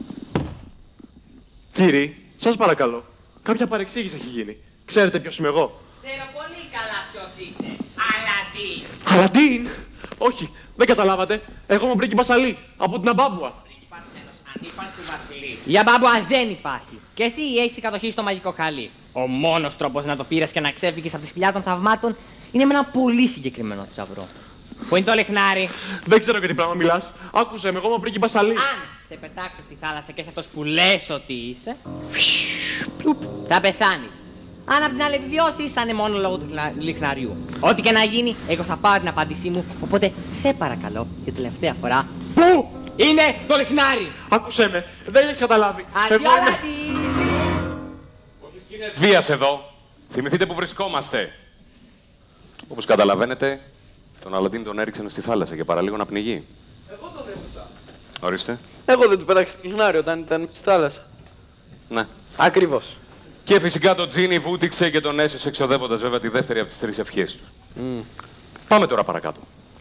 Κύριε, σας παρακαλώ. Κάποια παρεξήγηση έχει γίνει. Ξέρετε ποιος είμαι εγώ? Ξέρω πολύ καλά ποιος είσαι. Αλαντίν. Αλαντίν! Όχι, δεν καταλάβατε. Εγώ είμαι ο πρίγκιπας Αλή, από την Αμπάμπουα. Πρίγκιπας ενός ανύπαρκτου βασιλεί. Η Αμπάμπουα δεν υπάρχει. Και εσύ έχεις κατοχή στο μαγικό χαλί. Ο μόνος τρόπος να το πήρες και να ξέφυγες από τη σπηλιά των θαυμάτων είναι με ένα πολύ συγκεκριμένο θησαυρό. Πού είναι το λιχνάρι? Δεν ξέρω για τι πράγμα μιλάς. Άκουσε με, εγώ είμαι ο πρίγκιπας Αλή. Αν σε πετάξω στη θάλασσα και είσαι αυτός που λες ότι είσαι, θα πεθάνεις. Αν απ' την άλλη επιβιώσεις, θα είναι μόνο λόγω του λιχναριού. Ό,τι και να γίνει, εγώ θα πάρω την απάντησή μου. Οπότε, σε παρακαλώ, για τελευταία φορά, πού είναι το λιχνάρι? Άκουσε με, δεν έχεις καταλάβει. Αντιό, Εγώ είμαι... Αλαντίν. Όχι σκηνές βίας εδώ. Θυμηθείτε που βρισκόμαστε. Όπως καταλαβαίνετε, τον Αλαντίν τον έριξαν στη θάλασσα και παραλίγο να πνιγεί. Εγώ τον έσωσα. Ορίστε. Εγώ δεν του πέταξα το λιχνάρι όταν ήταν στη θάλασσα. Ναι. Ακριβώς. Και φυσικά το Τζίνι βούτυξε και τον έσωσε εξοδεύοντας βέβαια τη δεύτερη από τις τρεις ευχές του. Mm. Πάμε τώρα παρακάτω.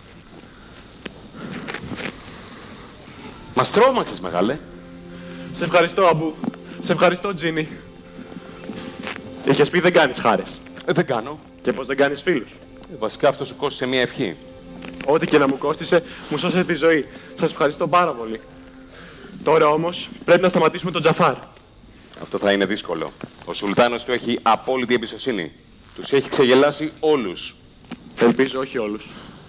Μας τρόμαξες, μεγάλε. Σε ευχαριστώ, Αμπού. Σε ευχαριστώ, Τζίνι. Είχες πει δεν κάνεις χάρες. Ε, δεν κάνω. Και πως δεν κάνεις φίλους. Ε, βασικά αυτό σου κόστησε μια ευχή. Ό,τι και να μου κόστησε, μου σώσε τη ζωή. Σας ευχαριστώ πάρα πολύ. Τώρα όμως πρέπει να σταματήσουμε τον Τζαφάρ. Αυτό θα είναι δύσκολο. Ο Σουλτάνος του έχει απόλυτη εμπιστοσύνη. Τους έχει ξεγελάσει όλους. Ελπίζω όχι όλους.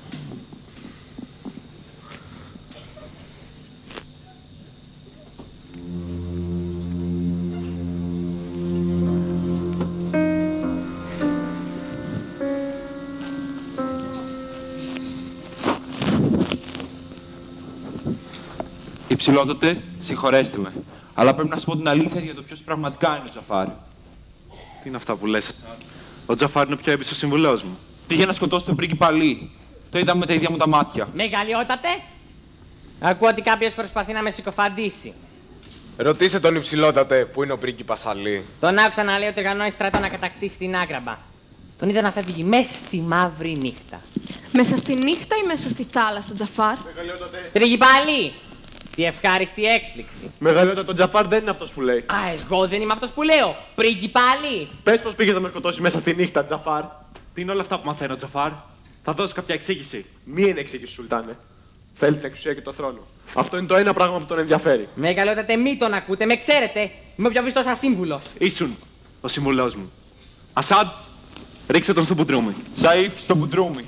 Υψηλότατε, συγχωρέστε με. Αλλά πρέπει να σου πω την αλήθεια για το ποιος πραγματικά είναι ο Τζαφάρ. Τι είναι αυτά που λες, Ασάντ? Ο Τζαφάρ είναι ο πιο έμπιστος συμβουλός μου. Πήγε να σκοτώσει τον πρίγκιπα Αλή. Το είδαμε με τα ίδια μου τα μάτια. Μεγαλειότατε. Ακούω ότι κάποιος προσπαθεί να με συκοφαντήσει. Ρωτήστε τον υψηλότατε που είναι ο πρίγκιπας Αλή. Τον άκουσα να λέει ότι οργανώνει στρατό να κατακτήσει την Άγκραμπα. Τον είδα να φεύγει μέσα στη μαύρη νύχτα. Μέσα στη νύχτα ή μέσα στη θάλασσα, Τζαφάρ? Πρίγκιπα Αλή. Τι ευχάριστη έκπληξη. Μεγαλειότατο, τον Τζαφάρ δεν είναι αυτός που λέει. Α, εγώ δεν είμαι αυτός που λέω. Πρίγκιπα Αλή. Πες πως πήγες να με σκοτώσει μέσα στη νύχτα, Τζαφάρ. Τι είναι όλα αυτά που μαθαίνω, Τζαφάρ? Θα δώσω κάποια εξήγηση. Μη είναι εξήγηση, Σουλτάνε. Θέλει την εξουσία και το θρόνο. Αυτό είναι το ένα πράγμα που τον ενδιαφέρει. Μεγαλειότατε, μη τον ακούτε, με ξέρετε. Είμαι ο πιο πιστός σας σύμβουλος. Ήσουν ο σύμβουλός μου. Ασάντ, ρίξε τον στο μπουντρούμι. Σαΐφ, στο μπουντρούμι.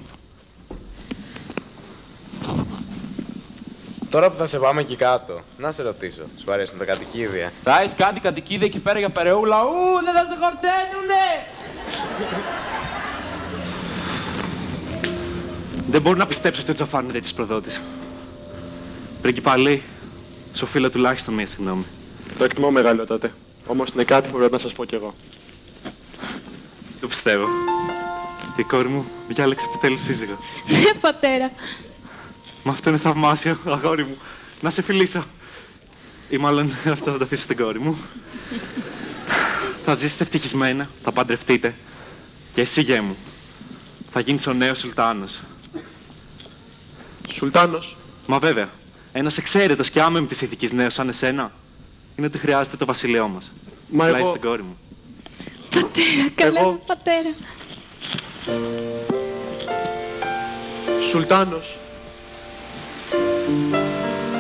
Τώρα που θα σε πάμε εκεί κάτω, να σε ρωτήσω, σου αρέσουν τα κατοικίδια? Θα έχεις κάτι κατοικίδια εκεί πέρα για περαιούλα. Ου, δεν θα σε χορταίνουνε! Δεν μπορώ να πιστέψω ότι ο Τζαφάρ είναι τέτοιος προδότης. Πρίγκιπα Αλή, σου οφείλω τουλάχιστον μία συγγνώμη. Το εκτιμώ, μεγαλειότατε. Όμως είναι κάτι που πρέπει να σας πω κι εγώ. Το πιστεύω. Η κόρη μου διάλεξε επιτέλους σύζυγο. Ναι, πατέρα. Μα αυτό είναι θαυμάσιο, αγόρι μου. Να σε φιλήσω. Ή μάλλον αυτό θα το αφήσω στην κόρη μου. Θα ζήσετε ευτυχισμένα, θα παντρευτείτε. Και εσύ, γέ μου, θα γίνεις ο νέος Σουλτάνος. Σουλτάνος? Μα βέβαια, ένας εξαίρετος και άμεμπτης ηθικής νέος σαν εσένα είναι ότι χρειάζεται το βασιλειό μας. Μα Πλάι εγώ... στην κόρη μου. Πατέρα, καλά Εγώ... μου, πατέρα. Σουλτάνος.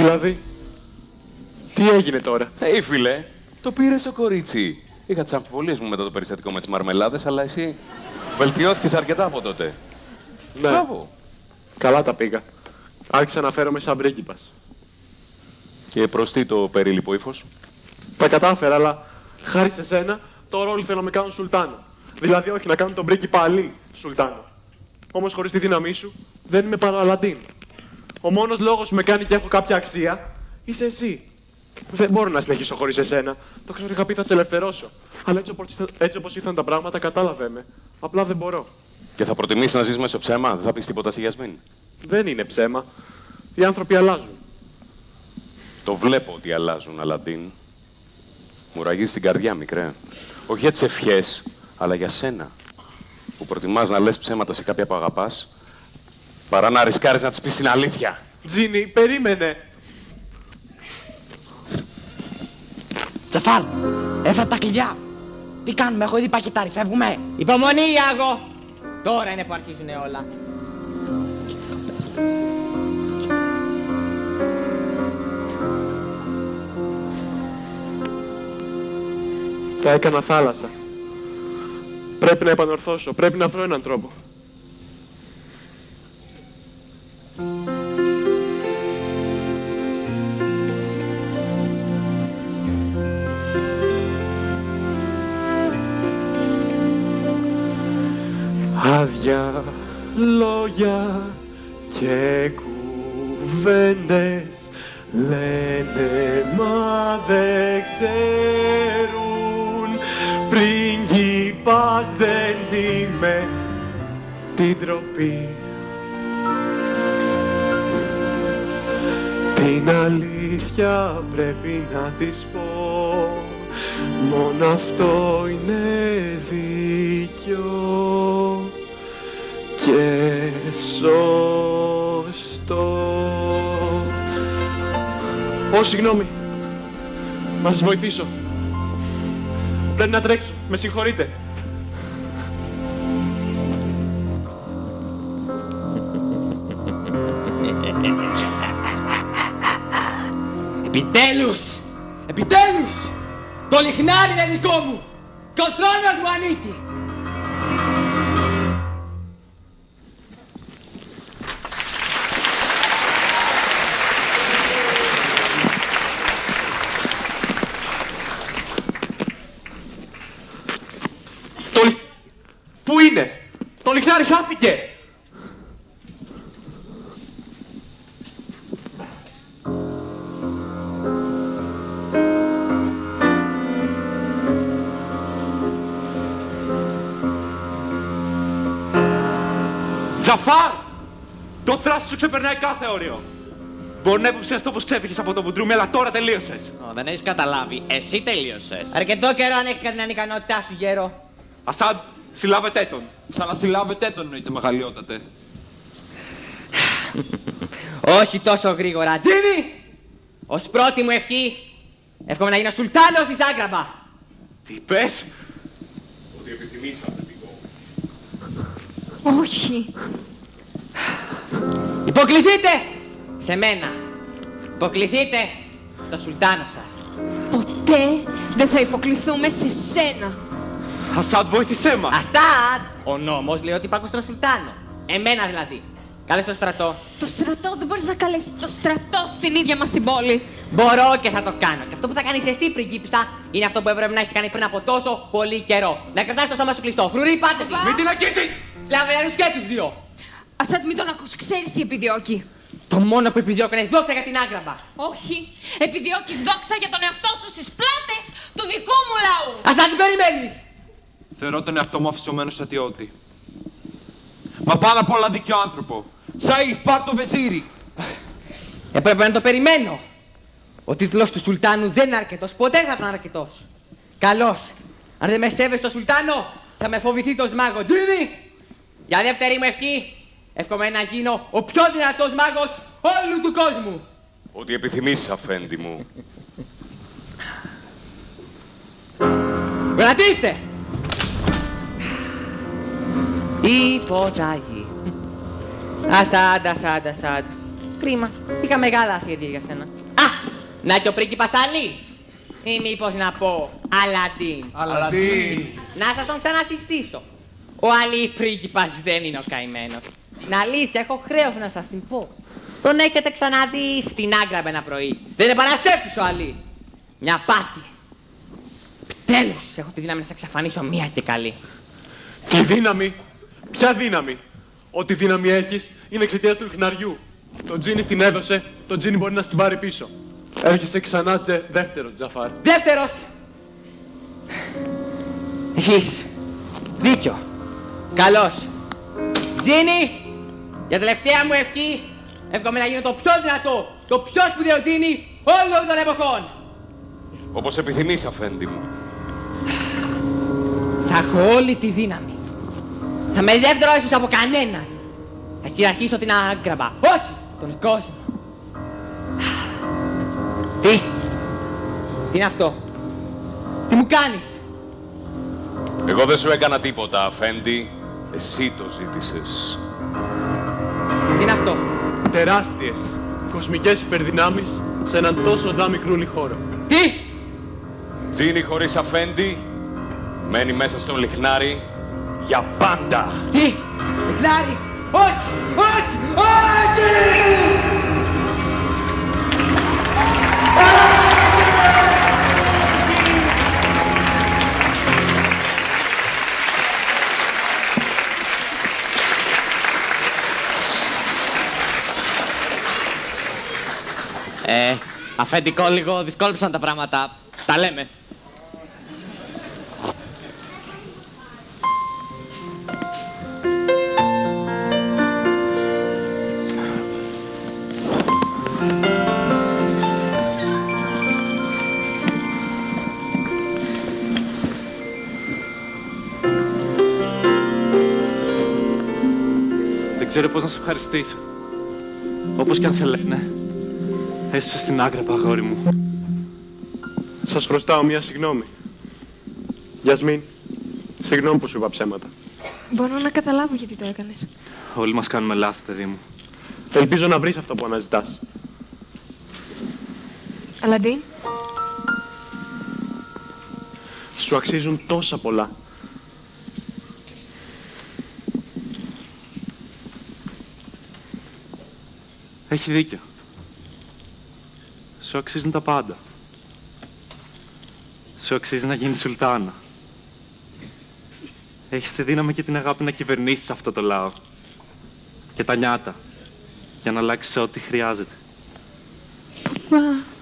Δηλαδή, τι έγινε τώρα? Ε, φίλε, το πήρε το κορίτσι. Είχα τις αμφιβολίες μου μετά το περιστατικό με τις μαρμελάδες, αλλά εσύ βελτιώθηκες αρκετά από τότε. Ναι. Μπράβο. Καλά τα πήγα. Άρχισα να φέρομαι σαν πρίγκιπας. Και προς τι το περίληπο ύφος? Τα κατάφερα, αλλά χάρη σε σένα, τώρα όλοι θέλουν να με κάνουν σουλτάνο. Δηλαδή, όχι να κάνουν τον πρίγκιπα Αλή σουλτάνο. Όμως χωρίς τη δύναμή σου, δεν είμαι παρά Αλαντίν. Ο μόνος λόγος που με κάνει και έχω κάποια αξία είσαι εσύ. Δεν μπορώ να συνεχίσω χωρίς εσένα. Το ξέρω, είχα πει θα σε ελευθερώσω. Αλλά έτσι όπως, έτσι όπως ήρθαν τα πράγματα, κατάλαβε με. Απλά δεν μπορώ. Και θα προτιμήσεις να ζεις μέσα στο ψέμα, δεν θα πεις τίποτα στη Γιασμίνη? Δεν είναι ψέμα. Οι άνθρωποι αλλάζουν. Το βλέπω ότι αλλάζουν, Αλαντίν. Μου ραγίζει την καρδιά, μικρέ. Όχι για τις ευχές, αλλά για σένα. Που προτιμάς να λες ψέματα σε κάποια που αγαπάς, παρά να ρισκάρεις να της πεις την αλήθεια. Τζίνι, περίμενε. Τζαφάρ, έφερα τα κλειδιά. Τι κάνουμε, έχω ήδη πακετάρει, φεύγουμε. Υπομονή, Ιάγο. Τώρα είναι που αρχίζουν όλα. Τα έκανα θάλασσα. Πρέπει να επανορθώσω. Πρέπει να βρω έναν τρόπο. Άδεια λόγια και κουβέντες λένε μα δεν ξέρουν. Πρίγκιπας δεν είμαι, την τροπή. Την αλήθεια πρέπει να της πω, μόνο αυτό είναι δίκιο και σωστό. Ω, συγγνώμη. Να σας βοηθήσω. Πρέπει να τρέξω. Με συγχωρείτε. Επιτέλους! Επιτέλους! Το λιχνάρι είναι δικό μου! Και ο θρόνος μου ανήκει! Το λι... Πού είναι? Το λιχνάρι χάθηκε! Τζαφάρ! Το θράσος σου ξεπερνάει κάθε όριο. Μπορεί να υποψιαστώ πως ξέφυγες από το μπουντρούμι, αλλά τώρα τελείωσες. Ω, δεν έχεις καταλάβει. Εσύ τελείωσες. Αρκετό καιρό ανέχτηκα την ανικανότητά σου, γέρο. Ασάντ, συλλάβετε τον. Σαν να συλλάβετε τον, εννοείται μεγαλειότατε. Όχι τόσο γρήγορα, Τζίμι! Ως πρώτη μου ευχή, εύχομαι να γίνω σουλτάνος της Άγκραμπα. Τι πες? Ότι επιθυμείς αφεντικό. Όχι. Υποκληθείτε σε μένα. Υποκληθείτε στο σουλτάνο σας. Ποτέ δεν θα υποκληθούμε σε σένα. Ασάντ, βοήθησέ μας. Ασάντ! Ο νόμος λέει ότι υπάρχουν στον σουλτάνο. Εμένα δηλαδή. Κάλε στο στρατό. Το στρατό δεν μπορείς να καλέσεις το στρατό στην ίδια μας την πόλη. Μπορώ και θα το κάνω. Και αυτό που θα κάνεις εσύ, πριγκίπισσα, είναι αυτό που έπρεπε να έχεις κάνει πριν από τόσο πολύ καιρό. Να κρατάς το στόμα σου κλειστό. Φρουρή, πάτε τη. Μην την αγγίσεις! Σλαβερούς και τους δύο. Ασάντ, μην τον ακούς, ξέρεις τι επιδιώκει. Το μόνο που επιδιώκει είναι δόξα για την Άγκραμπα. Όχι, επιδιώκεις δόξα για τον εαυτό σου στις πλάτες του δικού μου λαού. Ασάντ, τι περιμένεις? Θεωρώ τον εαυτό μου αφησωμένο στρατιώτη. Μα πάνω απ' όλα δίκιο άνθρωπο. Σαΐφ, πάρ' το βεζίρι. Έπρεπε να το περιμένω. Ο τίτλος του Σουλτάνου δεν είναι αρκετός. Ποτέ θα ήταν αρκετός. Καλώς. Αν δεν με σέβεσαι στο Σουλτάνο, θα με φοβηθεί το σμάγο. Τζίνι! Για δεύτερη μου ευχή, εύχομαι να γίνω ο πιο δυνατός μάγος όλου του κόσμου. Ό,τι επιθυμείς, αφέντη μου. Κρατήστε! Υποταγή. Ασάντ, ασάντ, ασάντ. Κρίμα. Είχα μεγάλα σχέδια για σένα. Να και ο πρίγκιπας Αλή. Ή μήπως να πω Αλαντίν. Αλαντίν. Να σας τον ξανασυστήσω. Ο Αλή πρίγκιπας δεν είναι ο καημένος. Είναι αλήθεια, έχω χρέος να σας την πω. Τον έχετε ξαναδεί στην Άγκραμπ ένα πρωί. Δεν είναι παραστρέφτης ο Αλή. Μια πάτη. Τέλος, έχω τη δύναμη να σας εξαφανίσω μία και καλή. Τι δύναμη! Ποια δύναμη! Ό,τι δύναμη έχεις είναι εξαιτίας του λιχναριού. Το Τζίνι την έδωσε, το Τζίνι μπορεί να στην πάρει πίσω. Έρχεσαι ξανά τσε δεύτερος, Τζαφάρ. Δεύτερος! Έχεις δίκιο. Καλώς. Τζίνι, για τελευταία μου ευχή, εύχομαι να γίνω το πιο δυνατό, το πιο σπουδαίο Τζίνι όλων των εποχών. Όπως επιθυμείς, αφέντη μου. Θα έχω όλη τη δύναμη. Θα με δεύτερο έσους από κανέναν. Θα κυριαρχήσω την Άγκραμπα. Όχι, τον κόσμο. Τι, τι είναι αυτό, τι μου κάνεις? Εγώ δεν σου έκανα τίποτα, αφέντη. Εσύ το ζήτησες. Τι είναι αυτό? Τεράστιες, κοσμικές υπερδυνάμεις σε έναν τόσο δά μικρούλι χώρο. Τι! Τζίνι χωρίς αφέντη, μένει μέσα στο λιχνάρι για πάντα. Τι! Λιχνάρι! Όχι! Όχι! Όχι! Ε, αφεντικό, λίγο δυσκόλεψαν τα πράγματα. Τα λέμε. Δεν ξέρω πώς να σε ευχαριστήσω. Όπως κι αν σε λένε, έσωσες στην Άγκραμπ, αγόρι μου. Σας χρωστάω μία συγγνώμη. Γιασμίν, συγγνώμη που σου είπα ψέματα. Μπορώ να καταλάβω γιατί το έκανες. Όλοι μας κάνουμε λάθη, παιδί μου. Ελπίζω να βρεις αυτό που αναζητάς. Αλαντίν. Σου αξίζουν τόσα πολλά. Έχει δίκιο. Σου αξίζουν τα πάντα. Σου αξίζει να γίνεις σουλτάνα. Έχεις τη δύναμη και την αγάπη να κυβερνήσεις αυτό το λαό. Και τα νιάτα. Για να αλλάξεις ό,τι χρειάζεται. Μα...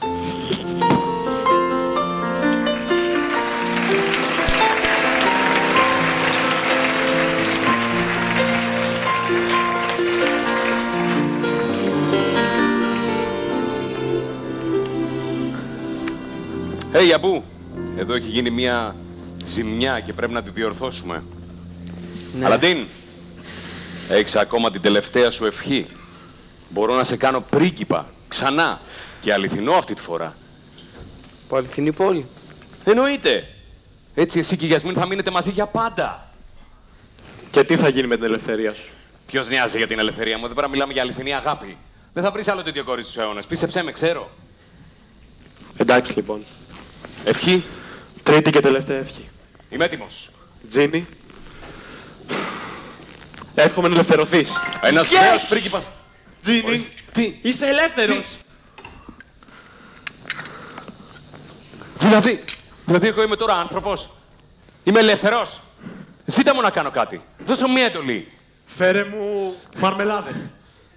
Hey, Αμπού, εδώ έχει γίνει μια ζημιά και πρέπει να τη διορθώσουμε. Ναι. Αλαντίν, έχεις ακόμα την τελευταία σου ευχή. Μπορώ να σε κάνω πρίγκιπα, ξανά, και αληθινό αυτή τη φορά. Που αληθινή πόλη. Εννοείται. Έτσι εσύ και η Γιασμίν θα μείνετε μαζί για πάντα. Και τι θα γίνει με την ελευθερία σου? Ποιος νοιάζει για την ελευθερία μου, δεν πρέπει να μιλάμε για αληθινή αγάπη. Δεν θα βρεις άλλο τέτοιο κορίτσι στους αιώνες. Πίστεψέ με, ξέρω. Εντάξει λοιπόν. Ευχή. Τρίτη και τελευταία ευχή. Είμαι έτοιμος. Τζίνι. Εύχομαι να ελευθερωθείς. Ένας yes! νέος πρίγκιπας. Τζίνι, τι? Είσαι ελεύθερος. Τι? Δηλαδή, δηλαδή εγώ είμαι τώρα άνθρωπος. Είμαι ελεύθερος. Ζήτα μου να κάνω κάτι. Δώσε μου μία εντολή. Φέρε μου μαρμελάδες.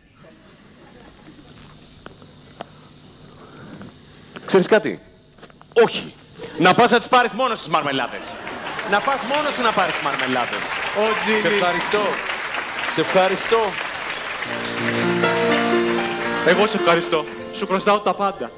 Ξέρεις κάτι? Όχι. Να πας να τις πάρεις μόνος στις μαρμελάδες. Να πας μόνος σου να πάρεις μαρμελάδες. Ω, Τζίνι. Σε ευχαριστώ. Σε ευχαριστώ. Εγώ σε ευχαριστώ. Σου χρωστάω τα πάντα.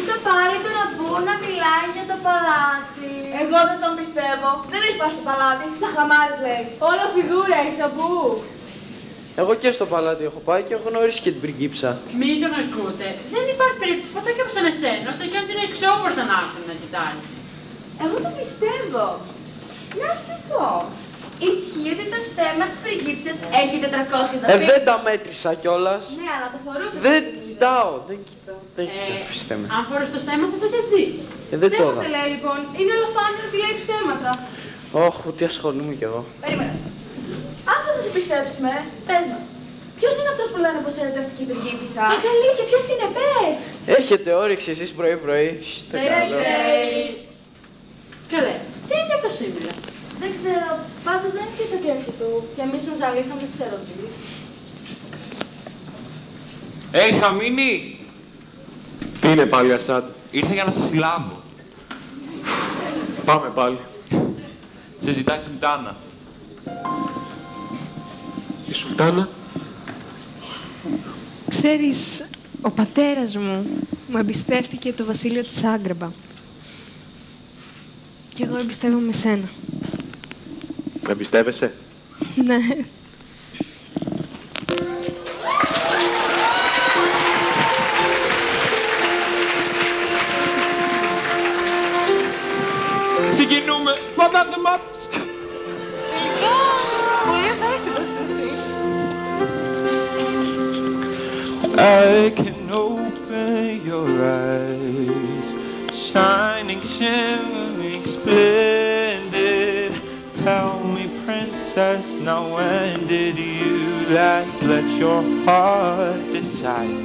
Άκουσα πάλι τον Αμπού να μιλάει για το παλάτι. Εγώ δεν τον πιστεύω. Δεν έχει πάει στο παλάτι. Στα χλαμάρες λέει. Όλα φιγούρα, είσαι Αμπού. Εγώ και στο παλάτι έχω πάει και έχω γνωρίσει και την πριγκίψα. Μην τον ακούτε. Δεν υπάρχει περίπτωση ποτέ κάποιος σαν εσένα, ούτε και αν την εξώπορτα να έρθουν να κοιτάει. Εγώ το πιστεύω. Να σου πω. Ισχύει ότι το στέμμα της πριγκίψας έχει τετρακόσια Ε, δεν τα μέτρησα κιόλας. Ναι, αλλά το φορούσε. Δεν κοιτάω, δεν κοιτάω. Δεν Ε, κοιτάω. αν φορείς το στέμμα θα το έχεις δει. Ε, δεν το Ψέματα είδα. λέει λοιπόν. Είναι ολοφάνερο ότι λέει ψέματα. Όχι, τι ασχολούμαι κι εγώ. Περίμενε. Αν θες να σε πιστέψουμε, πες μας. Ποιος είναι αυτός που λένε πως ερωτεύτηκε η πριγκίπισσα? Αχ, αλήθεια, ποιος είναι, πες. Έχετε όρεξη εσείς πρωί-πρωί. Στο καλό. Καλέ, τι είναι αυτό σήμερα. Δεν ξέρω, πάντως δεν είναι και στο κέρδη του. Και εμείς τον ζαλίσαμε στις ερωτήσεις. Ει, Χαμίνη! Τι είναι πάλι, Ασάντ? Ήρθα για να σε συλλάβω. Πάμε πάλι. Σε ζητάει η Σουλτάνα. Η Σουλτάνα? Ξέρεις, ο πατέρας μου μου εμπιστεύτηκε το βασίλειο της Άγκραμπα. Και εγώ εμπιστεύομαι σένα. Με εμπιστεύεσαι? Ναι. Συγκινούμε! Μαντάτε μάτους! Τελικά, πολύ ευχαριστητός εσύ. I can open your eyes, shining, shimmering, splendid. Tell me, princess, now when did you last let your heart decide?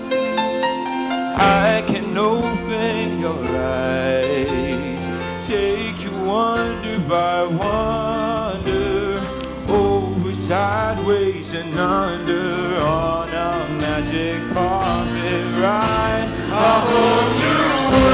I can open your eyes, take you wonder by wonder, over, sideways, and under, on a magic carpet ride. A whole new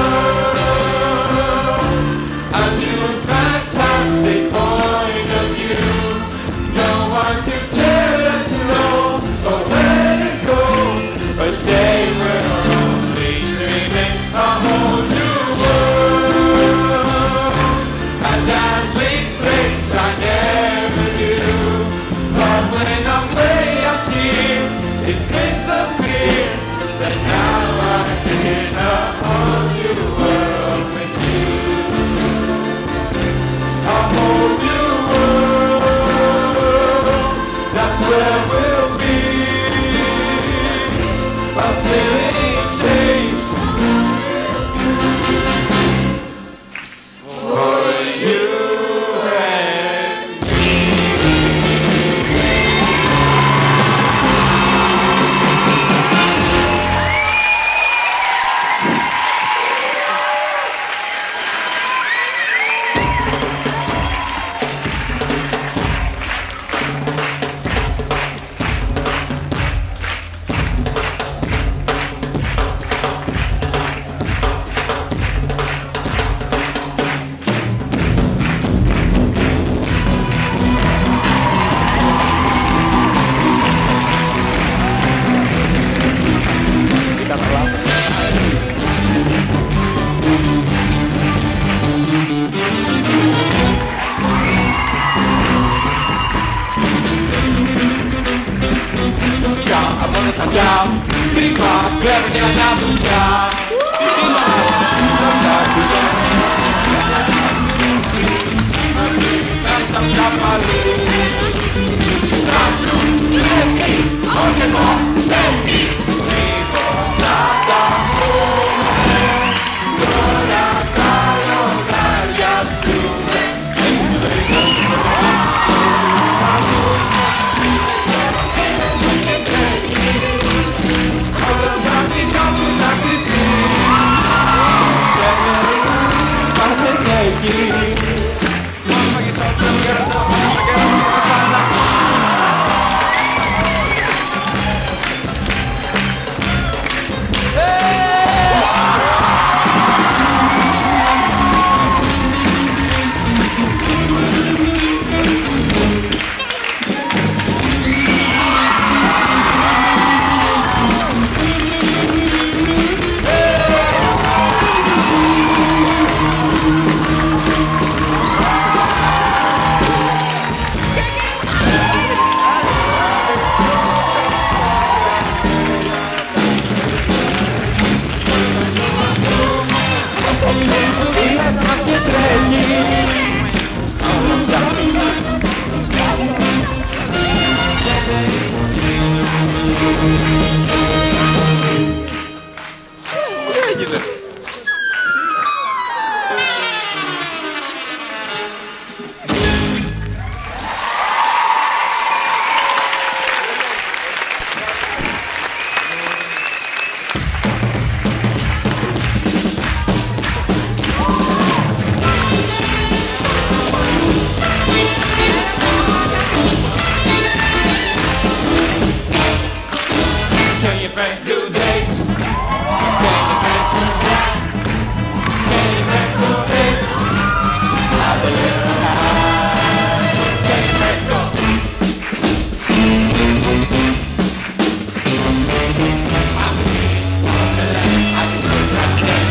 world, a new fantastic point of view. No one to tell us no, or where to go, or say we're only dreaming. A whole new world, a dazzling place I never knew. But when I'm way up here, it's crystal clear that now I'm in a whole new world with you. A whole new world, that's where we'll be. A thrilling chase for you and me. Από τα σταθιά, κρυφά, κλέβω και ένα δουλειά. Τι μας τα δουλειά, τα πια πάλι. Στράσου, κλέβει, όχι εγώ, στέλνει. Μήπως να τα πούμε, τώρα θα λογαριαστούμε. Έτσι μου λέει. Όλα τα δικά μου τα κρυφή. τρέχει. Τι έγινε? Can your friends do this? Can your friends do that? Can your friends do this? I believe in that. Can your friends go? I'm the king of the land. I can see that day.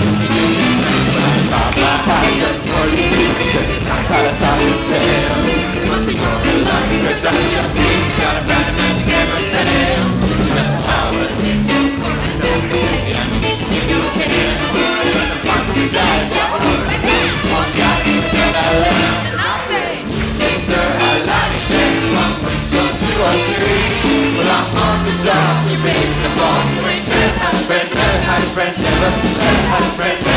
But I got for you. I got a thousand tales. It must be your love because I'm your team. Got a brand of magic everything. That's how it is. The ammunition you can. The fun desire to one guy can turn that left. And I'll say, Mister, I like this. One push on two or three. Well, I'm on the job. You make the ball. You ain't never had a friend, never had a friend, never, never had a friend.